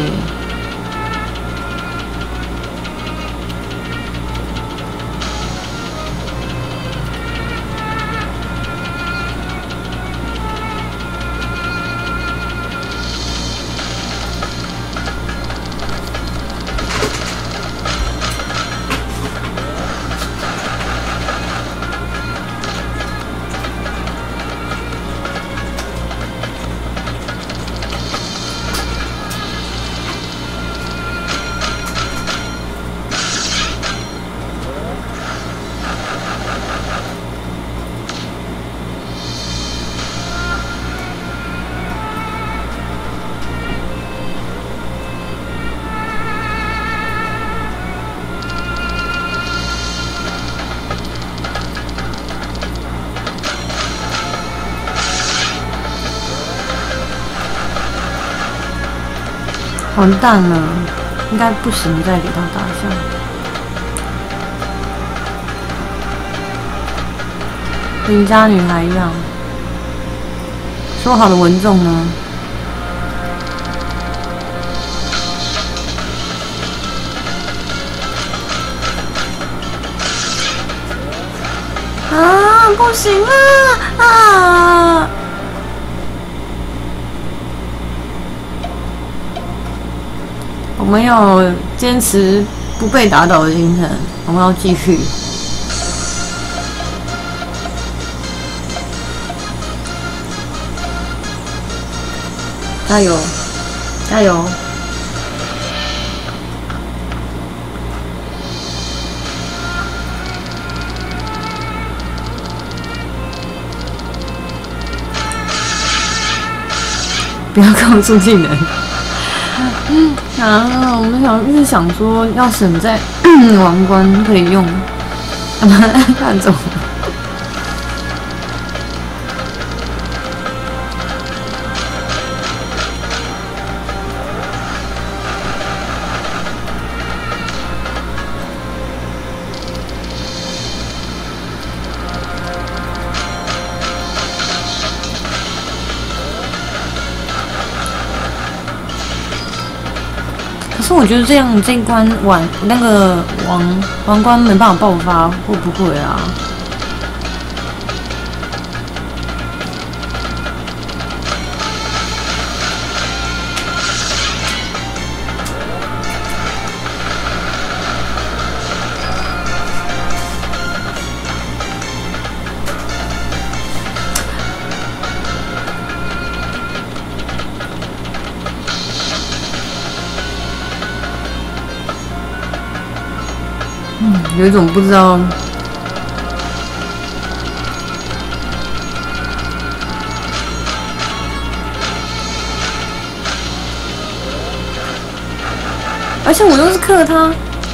完蛋了，应该不行，再给他大象。邻家女孩一样，说好的文重呢？啊，不行啊！啊！我们要坚持不被打倒的精神，我们要继续。加油！加油！不要告诉技能。啊，我们想一直想说要省在王冠可以用，看走。可是我觉得这样这一关玩那个王王冠没办法爆发，会不会啊？有一种不知道，而且我又是克他，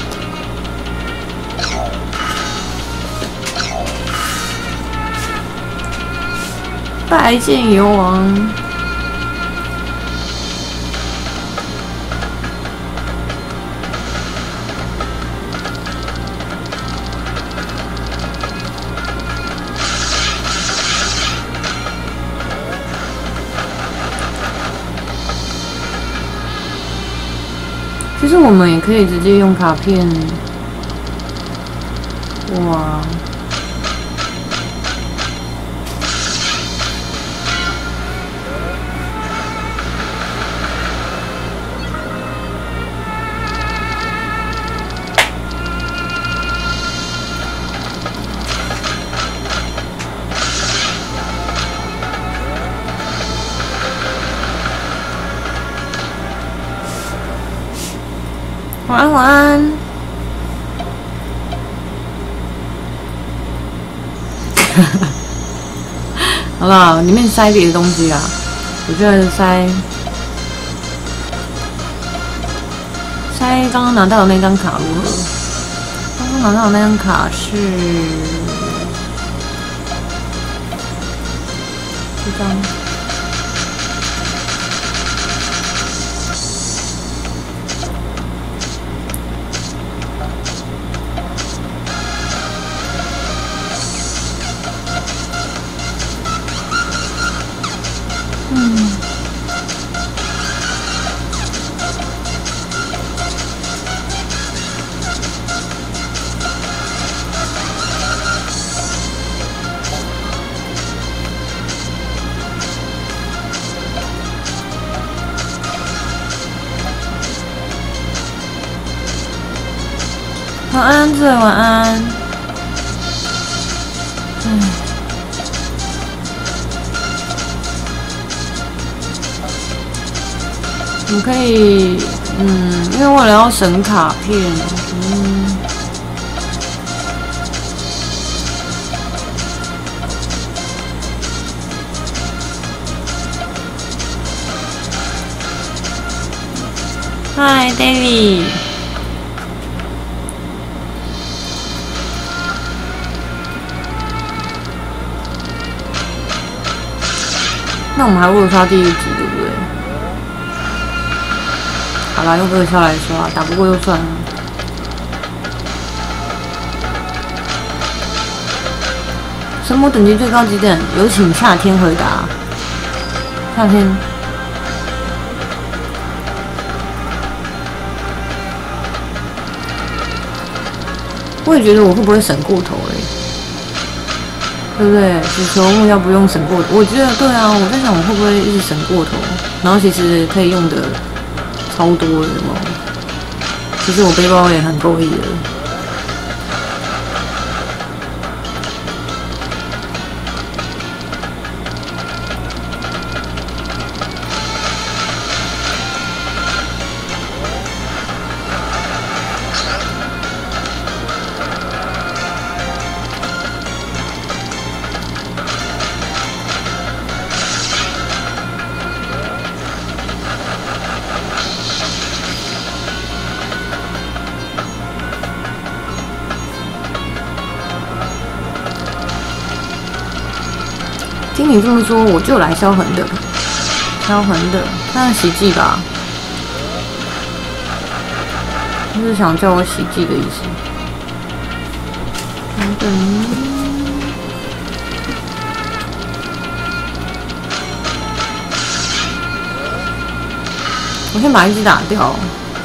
拜见游王。其实我们也可以直接用卡片，哇！晚安，晚安。好不好？里面塞别的东西啊，我觉得塞塞刚刚拿到的那张卡如何？刚刚拿到的那张卡是这张。嗯，晚安，子，晚安。嗯。我们可以，嗯，因为为了要省卡片，嗯，嗨 ，David， 那我们还不如刷第一集，对不对？好， 好啦，用二消来刷，打不过就算了。神魔等级最高几等？有请夏天回答。夏天。我也觉得我会不会省过头嘞、欸？对不对？只求目标不用省过头。我觉得对啊，我在想我会不会一直省过头，然后其实可以用的超多的嘛。其实我背包也很够力的。听你这么说，我就来消痕的，消痕的，那洗剂吧，就是想叫我洗剂的意思。等等，我先把一只打掉。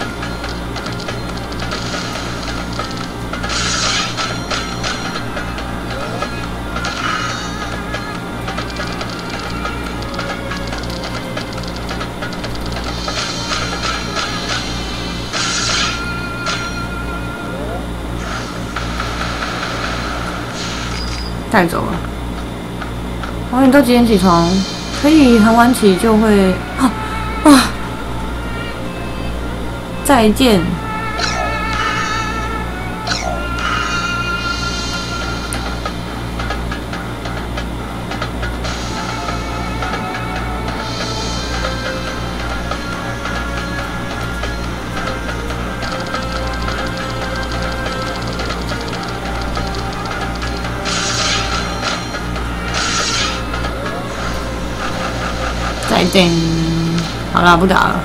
带走了。然后你都几点起床？可以很晚起就会啊啊！再见。再见，好啦，不打了。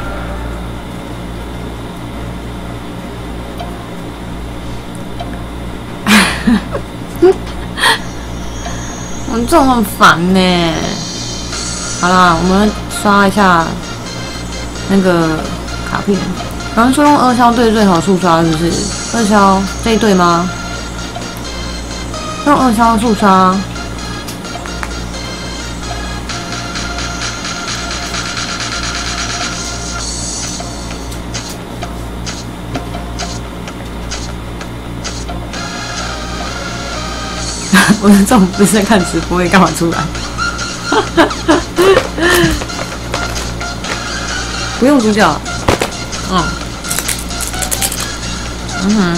我这种很烦呢。好啦，我们刷一下那个卡片。刚刚说用二消对最好速刷，是不是？二消这一对吗？用二消速刷。我这种不是在看直播，你干嘛出来？不用主角，嗯，嗯哼，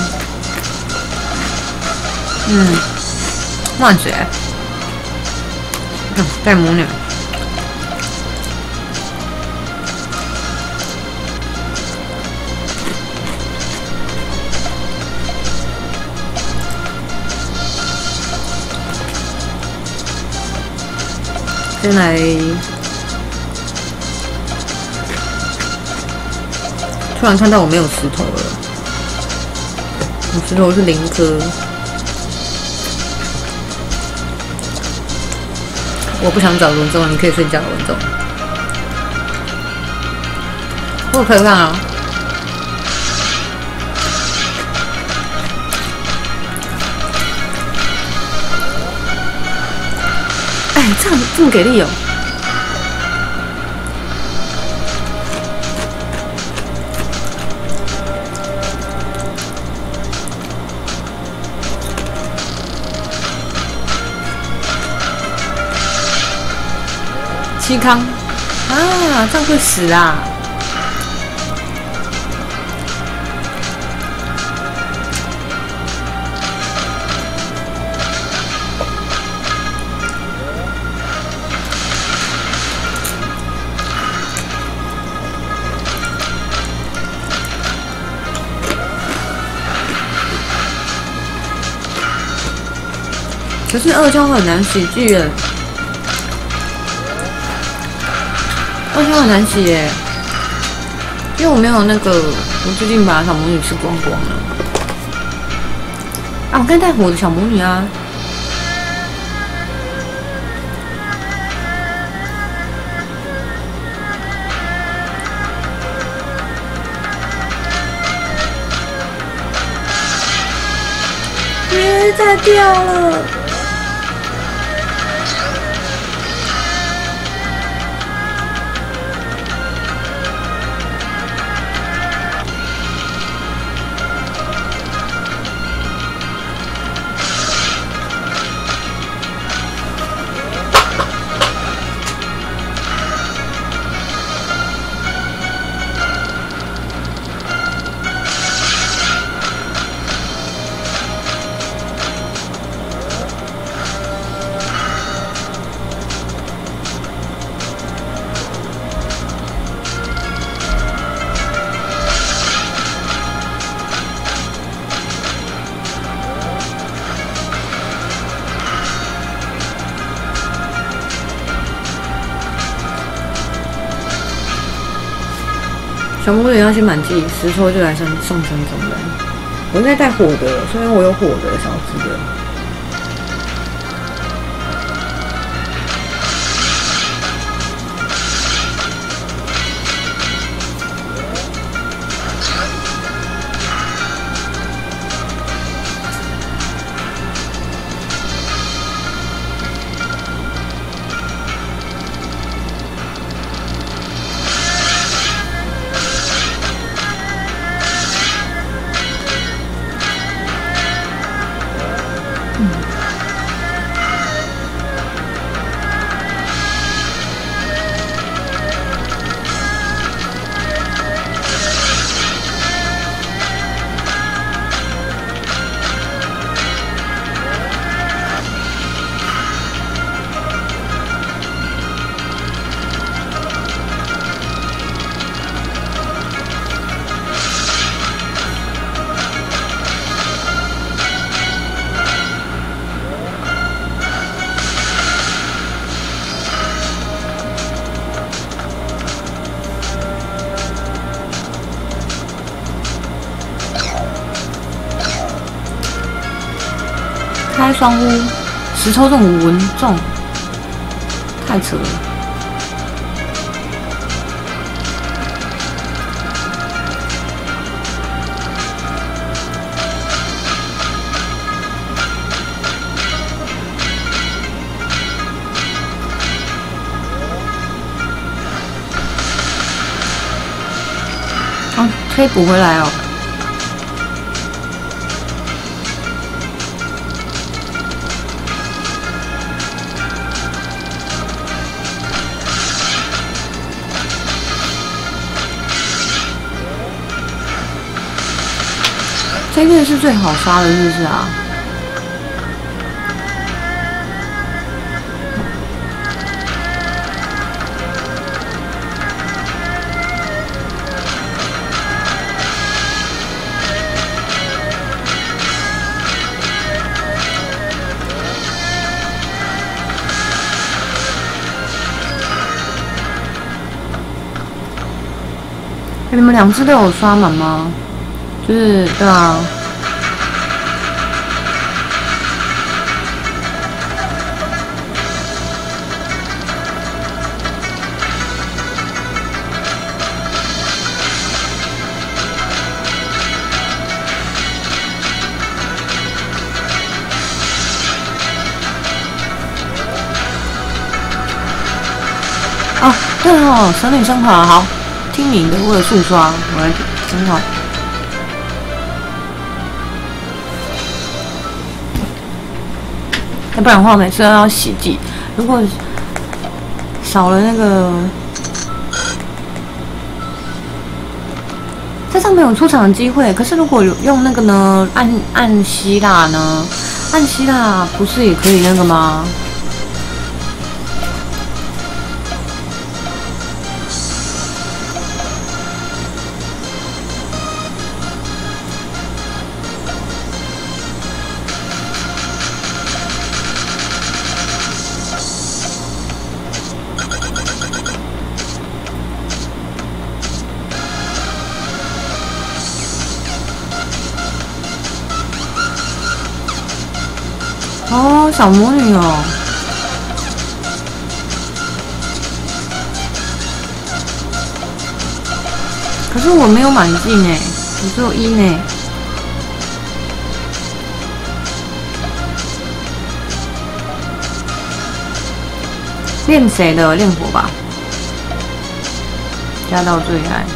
嗯，万水，嗯，带母女。先来，突然看到我没有石头了，我石头是零颗，我不想找文仲，你可以睡觉了，文仲。我可以看啊。哎，这样这么给力哦！七康啊，这样会死啊！可是二消很难洗剧耶，二消很难洗耶。 因为我没有那个，我最近把小魔女吃光光了。啊，我刚带火的小魔女啊。耶，再掉了。小魔女要先满级，十抽就来上上三种人。我应该带火的，虽然我有火的小只的。开双屋，十抽中五文中，太扯了。啊，可以补回来哦。这个是最好刷的，是不是啊？你们两只都有刷满吗？就是对啊。哦，对哦，神女升华好，听你的，我有速刷，我来升华。要不然的话，每次都要洗剂。如果少了那个，这上面有出场的机会。可是如果用那个呢，按按希腊呢，按希腊不是也可以那个吗？ 哦，小魔女哦。可是我没有满级呢，我只有一呢。练谁的？练火吧。加到最爱。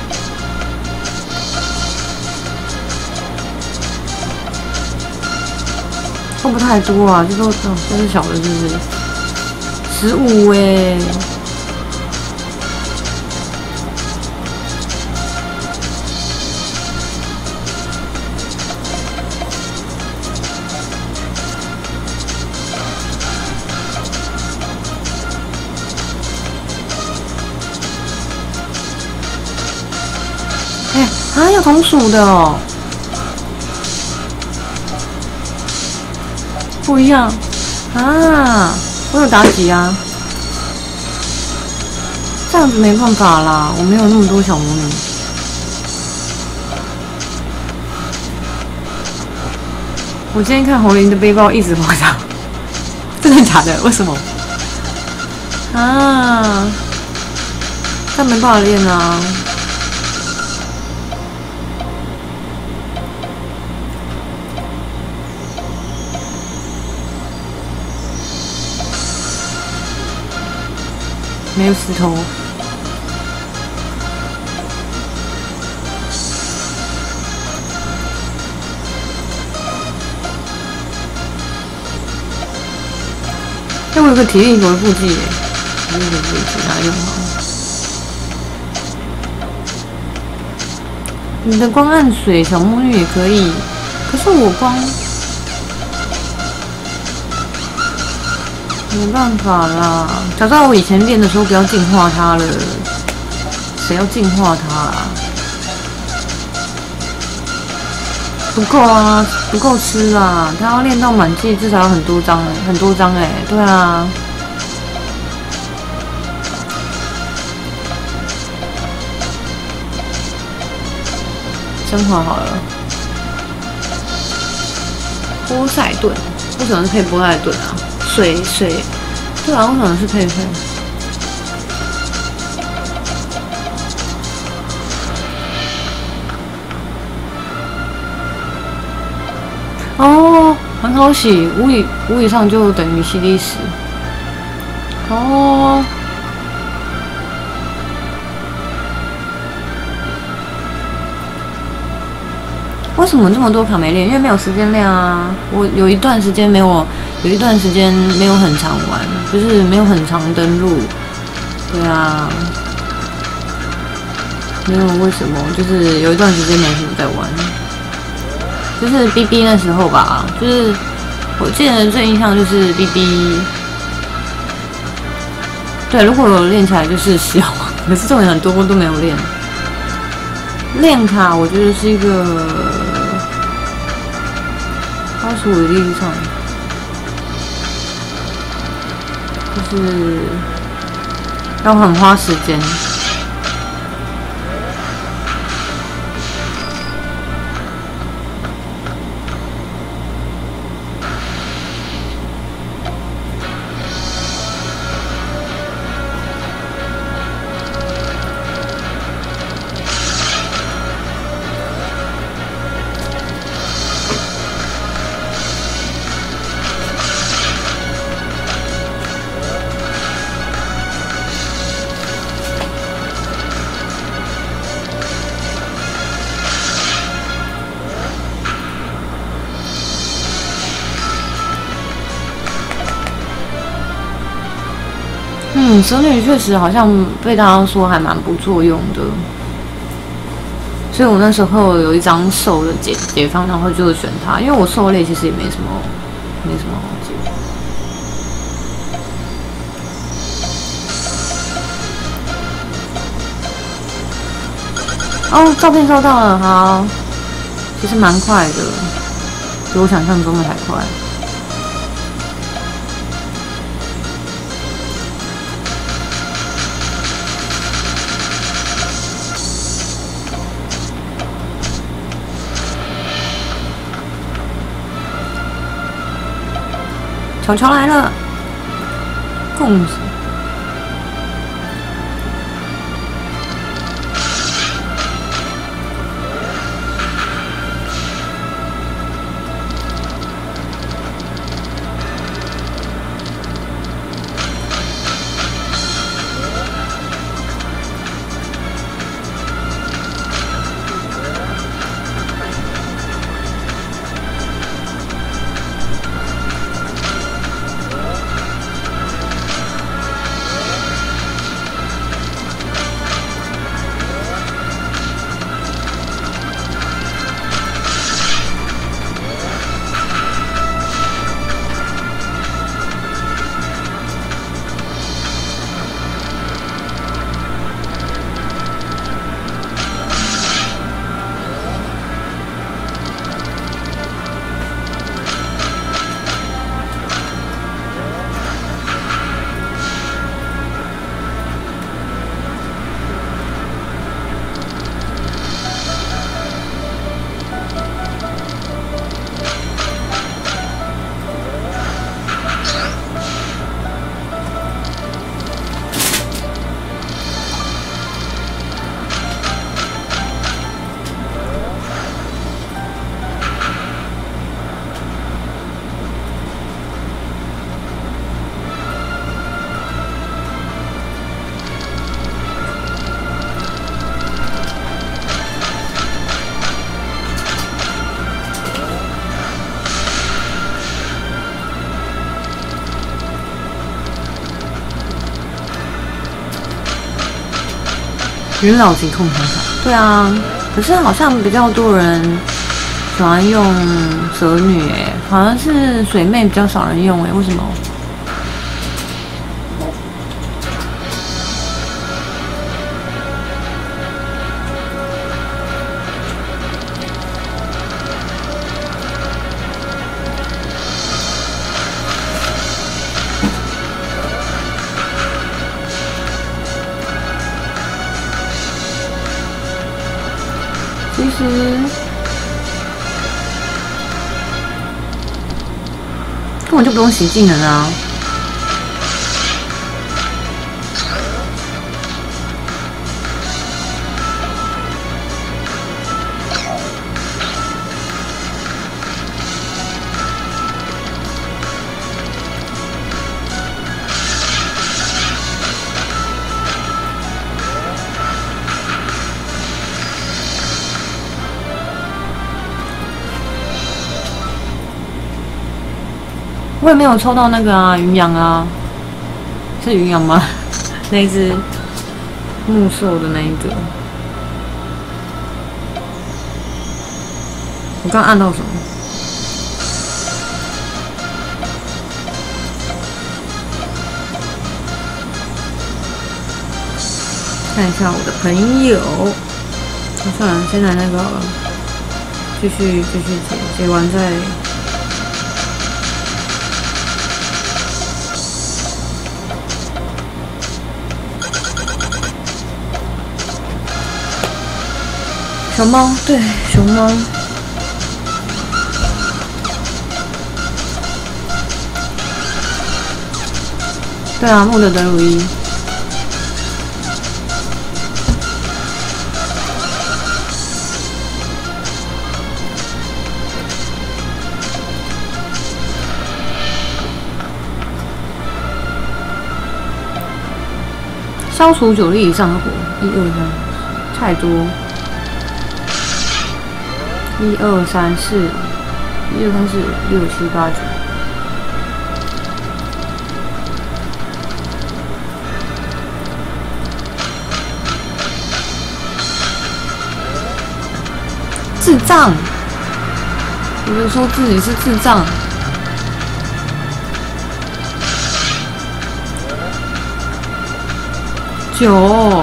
会不太多啊，这都这是小的，是不是？十五哎。哎、欸，啊，有同属的哦。不一样啊！我有妲己啊，这样子没办法啦，我没有那么多小魔女。我今天看红林的背包一直滑到，真的假的？为什么？啊，但没办法练啊。没有石头。哎，我有个体力球的腹肌耶，体力球的腹肌拿来用好。你的光暗水小魔女也可以，可是我光没办法啦。早知道我以前练的时候不要净化它了，谁要净化它啊？不够啊，不够吃啦！他要练到满级，至少要很多张哎，很多张哎，对啊。升华好了，波塞顿，为什么是配波塞顿啊？水水，对啊，为什么是配配？哦，很好洗，五以五以上就等于 C D 十。哦。为什么这么多卡没练？因为没有时间练啊。我有一段时间没有，有一段时间没有很常玩，就是没有很常登录。对啊，没有为什么，就是有一段时间没什么在玩。就是 B B 那时候吧，就是我记得最印象就是 B B。对，如果有练起来就是小，可是重点很多都没有练。练卡我觉得是一个二十五的力上，就是要很花时间。嗯，蛇女确实好像被大家说还蛮不作用的，所以我那时候有一张兽的解解放，然后就选它，因为我兽类其实也没什么，没什么好解。哦，照片收到了，好，其实蛮快的，比我想象中的还快。 乔乔来了，共死。元老级控场法，对啊，可是好像比较多人喜欢用蛇女诶，好像是水妹比较少人用诶，为什么？其实根本就不用洗技能啊！我也没有抽到那个啊，云阳啊，是云阳吗？那一只木兽的那一个，我刚按到什么？看一下我的朋友，算了，先来那个好了，继续继续解解完再。熊猫，对，熊猫。对啊，木的德鲁伊。消除九粒以上的火，一二三，太多。一二三四，一二三四六七八九。智障！有人说自己是智障。九。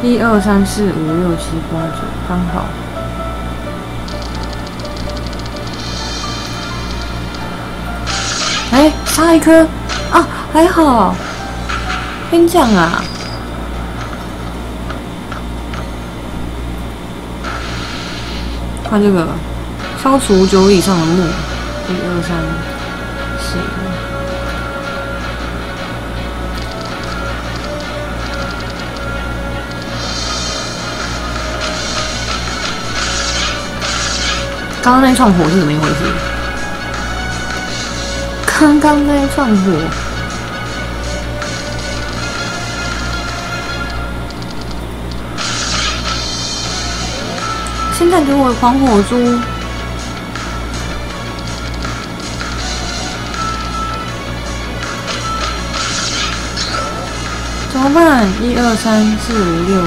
一二三四五六七八九，刚好。哎，差一颗啊，还好。偏降啊！看这个，消除九以上的木，一二三四。刚刚那一串火是怎么一回事？刚刚那一串火，现在给我黄火珠，怎么办？一二三四五六。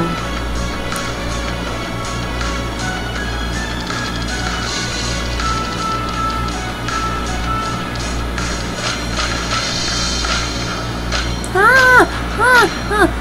啊啊啊！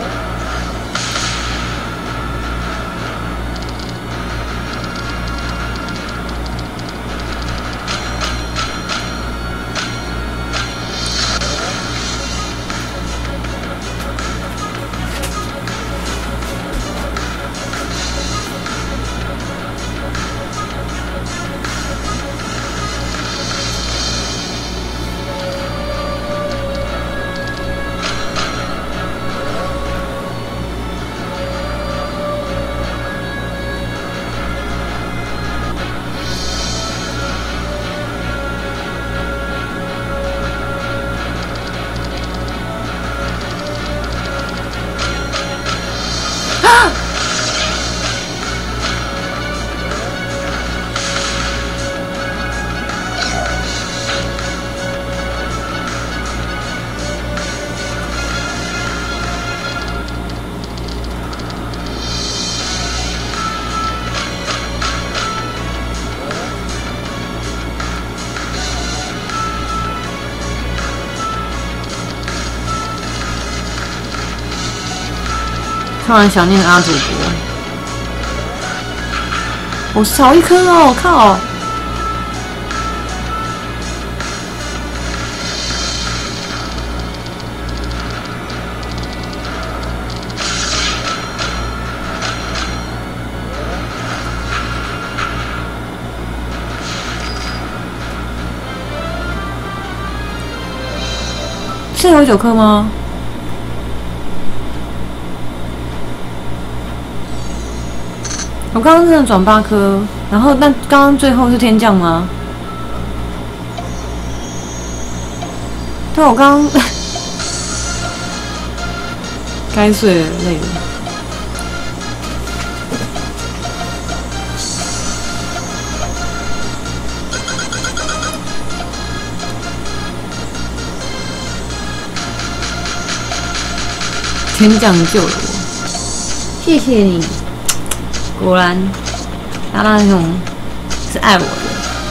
突然想念阿祖国，我少一颗哦！靠！是有九颗吗？我刚刚真的转八颗，然后那刚刚最后是天降吗？对，我刚刚该睡了，累了。天降救了我，谢谢你。果然，大大雄是爱我的。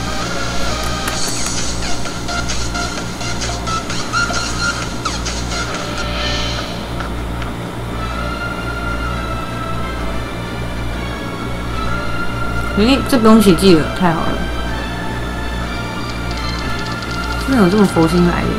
诶，这不用奇迹了，太好了！真的有这么佛心来的？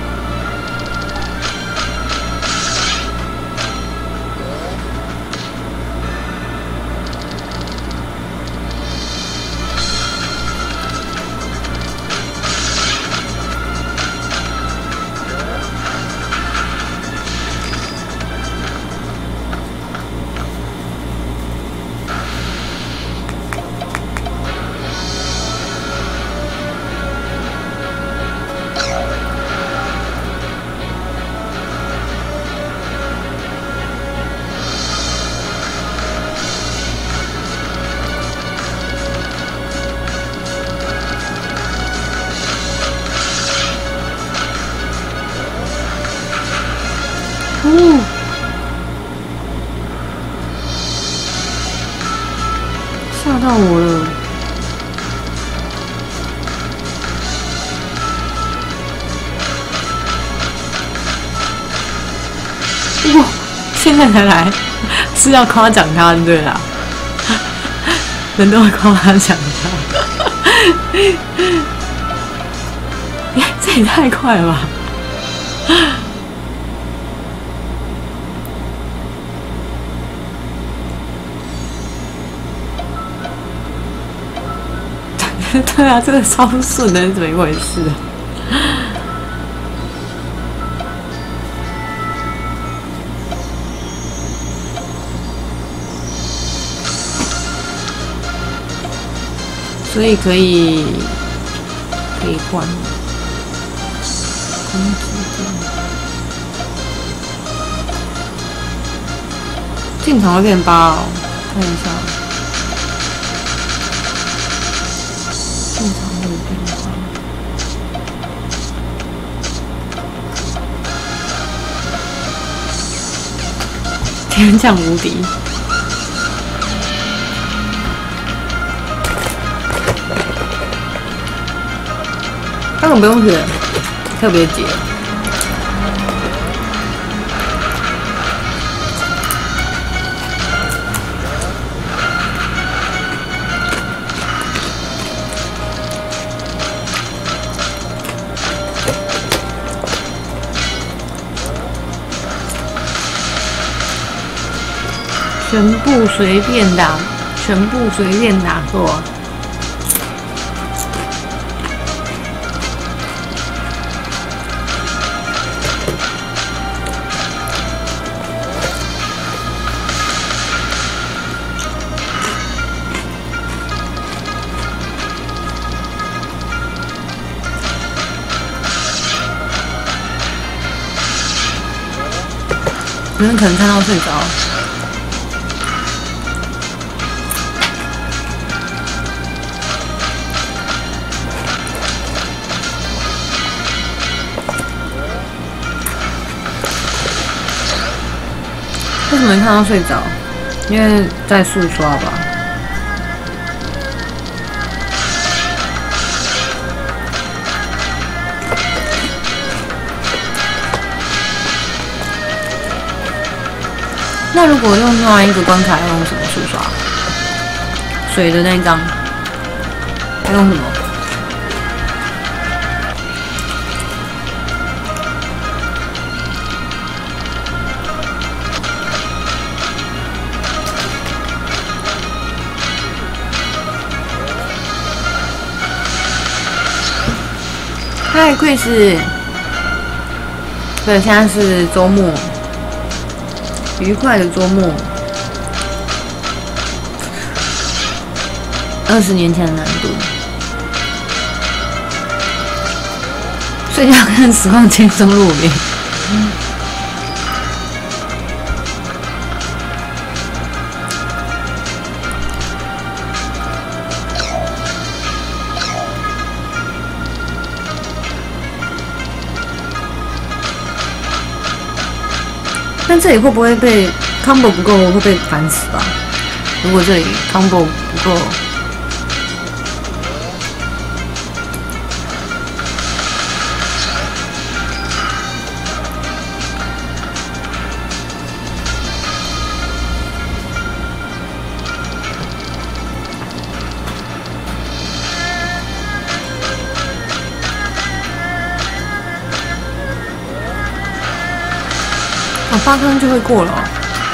哦，吓到我了！哇，天现在才来，是要夸奖他，对啦，人都会夸奖他。哎，这也太快了吧！对啊，这个超顺的，是怎么一回事？所以可以可以换攻击进场会变八哦，看一下。进场会变八，天降无敌。根本不用学特别解，全部随便打，全部随便打过。有人可能看到睡着，为什么看到睡着？因为在速刷吧。那如果用另外一个关卡，要用什么速刷？水的那一张，要用什么？嗨，Chris，对，现在是周末。愉快的周末，二十年前的难度，睡觉跟实况轻松入眠。但这里会不会被 combo 不够会被烦死吧？如果这里 combo 不够，我八分就会过了哦。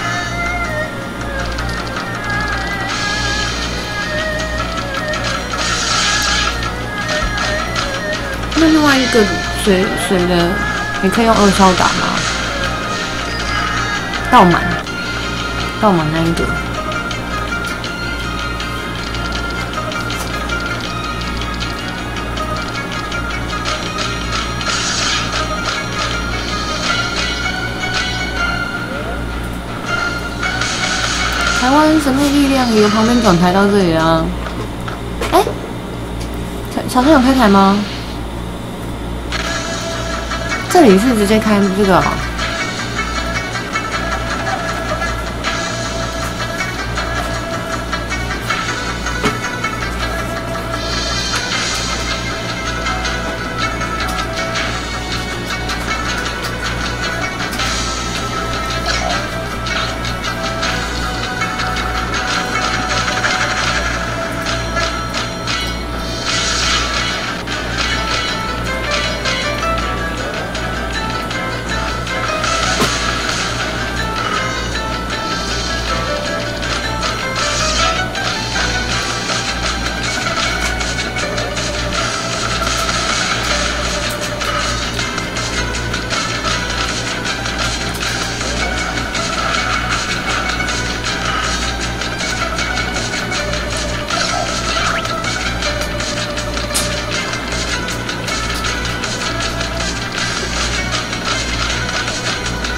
那另外一个水水的，你可以用二烧打吗？倒满，倒满那一个。台湾神秘力量由旁边转台到这里啊！哎、欸，小小生有开台吗？这里是直接开这个、哦。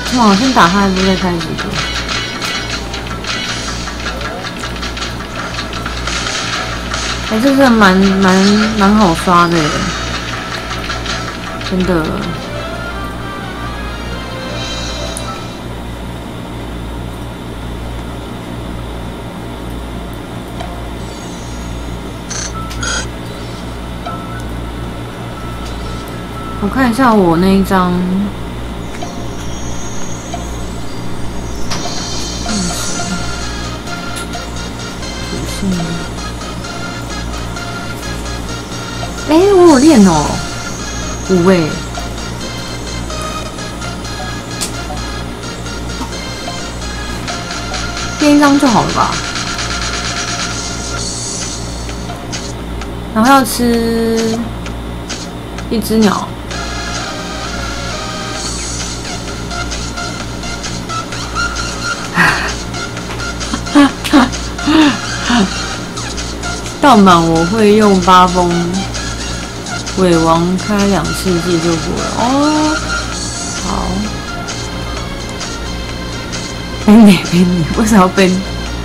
哇，先打开，不再开直播。哎、欸，这是蛮蛮蛮好刷的耶，真的。我看一下我那一张。哎、欸，我有练哦，五位，练一张就好了吧？然后要吃一只鸟，到满我会用八风。鬼王开两次技就过了哦，好。背你背你，为什么要背你？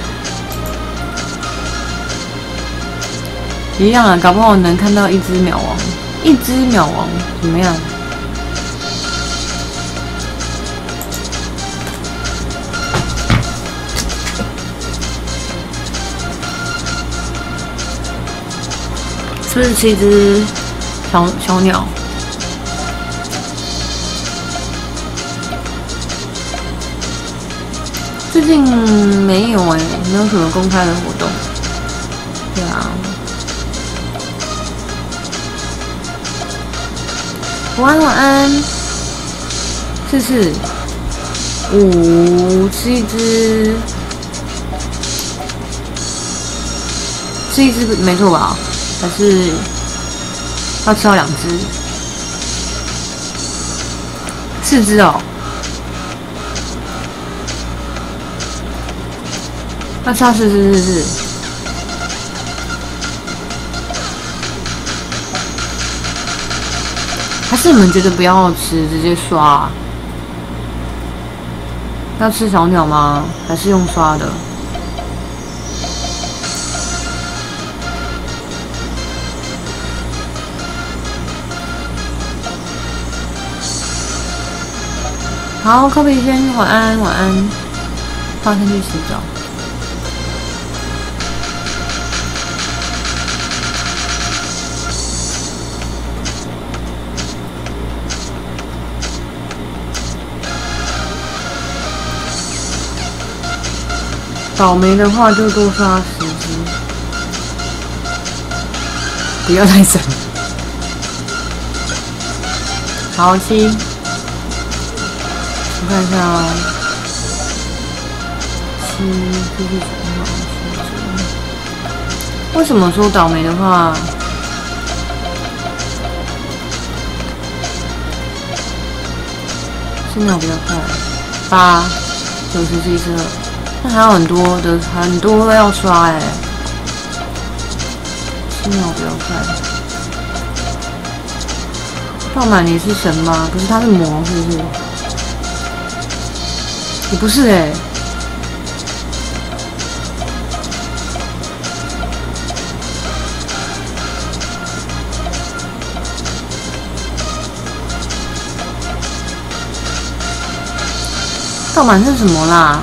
一样啊，搞不好能看到一只秒王，一只秒王怎么样？是不是吃一只？小小鸟，最近没有哎、欸，没有什么公开的活动。对啊，晚安晚安，四四五吃一只，吃一只没错吧？还是？要吃到两只，四只哦。要吃到四只，四只。还是你们觉得不要吃，直接刷、啊？要吃小鸟吗？还是用刷的？好，科比先晚安，晚安。花生去洗澡。倒霉的话就多刷十只，不要太省。好，七。我看一下哦，七继续讲好，为什么说倒霉的话？是秒比较快，八九十七十二，那还有很多的很多要刷哎、欸，七秒比较快。爆满你是神吗？可是他是魔，是不是？也不是哎、欸，盗满是什么啦？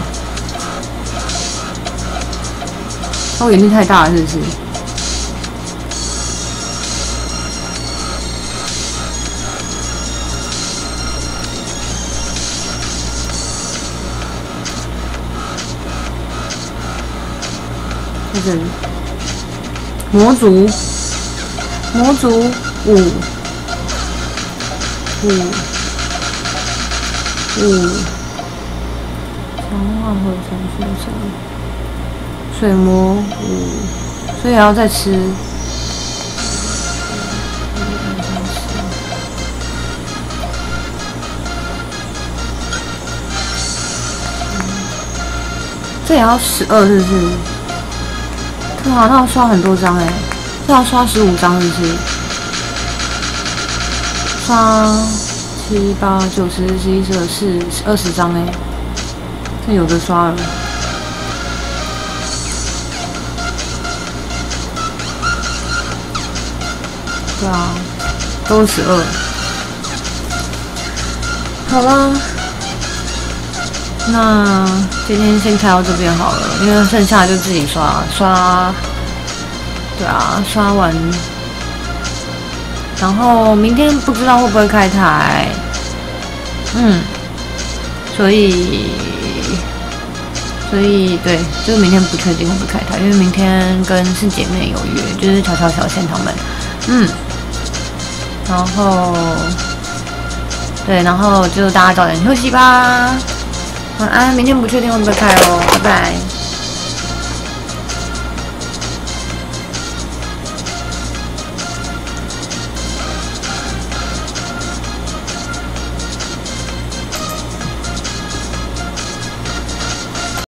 我眼睛太大了，是不是？在这里，魔族，魔族五五五，强化和传输层，水魔五，所以要再吃。这也要十二，是不是？哇，那要刷很多张哎、欸，这要刷十五张，是不是？刷七七八九十十一十二四二十张哎，这有的刷了。对啊，都十二。好了，那今天先开到这边好了，因为剩下就自己刷刷。对啊，刷完。然后明天不知道会不会开台，嗯，所以，所以对，就是明天不确定会不会开台，因为明天跟四姐妹有约，就是乔乔、小仙她们，嗯，然后，对，然后就大家早点休息吧，晚安，明天不确定会不会开哦，拜拜。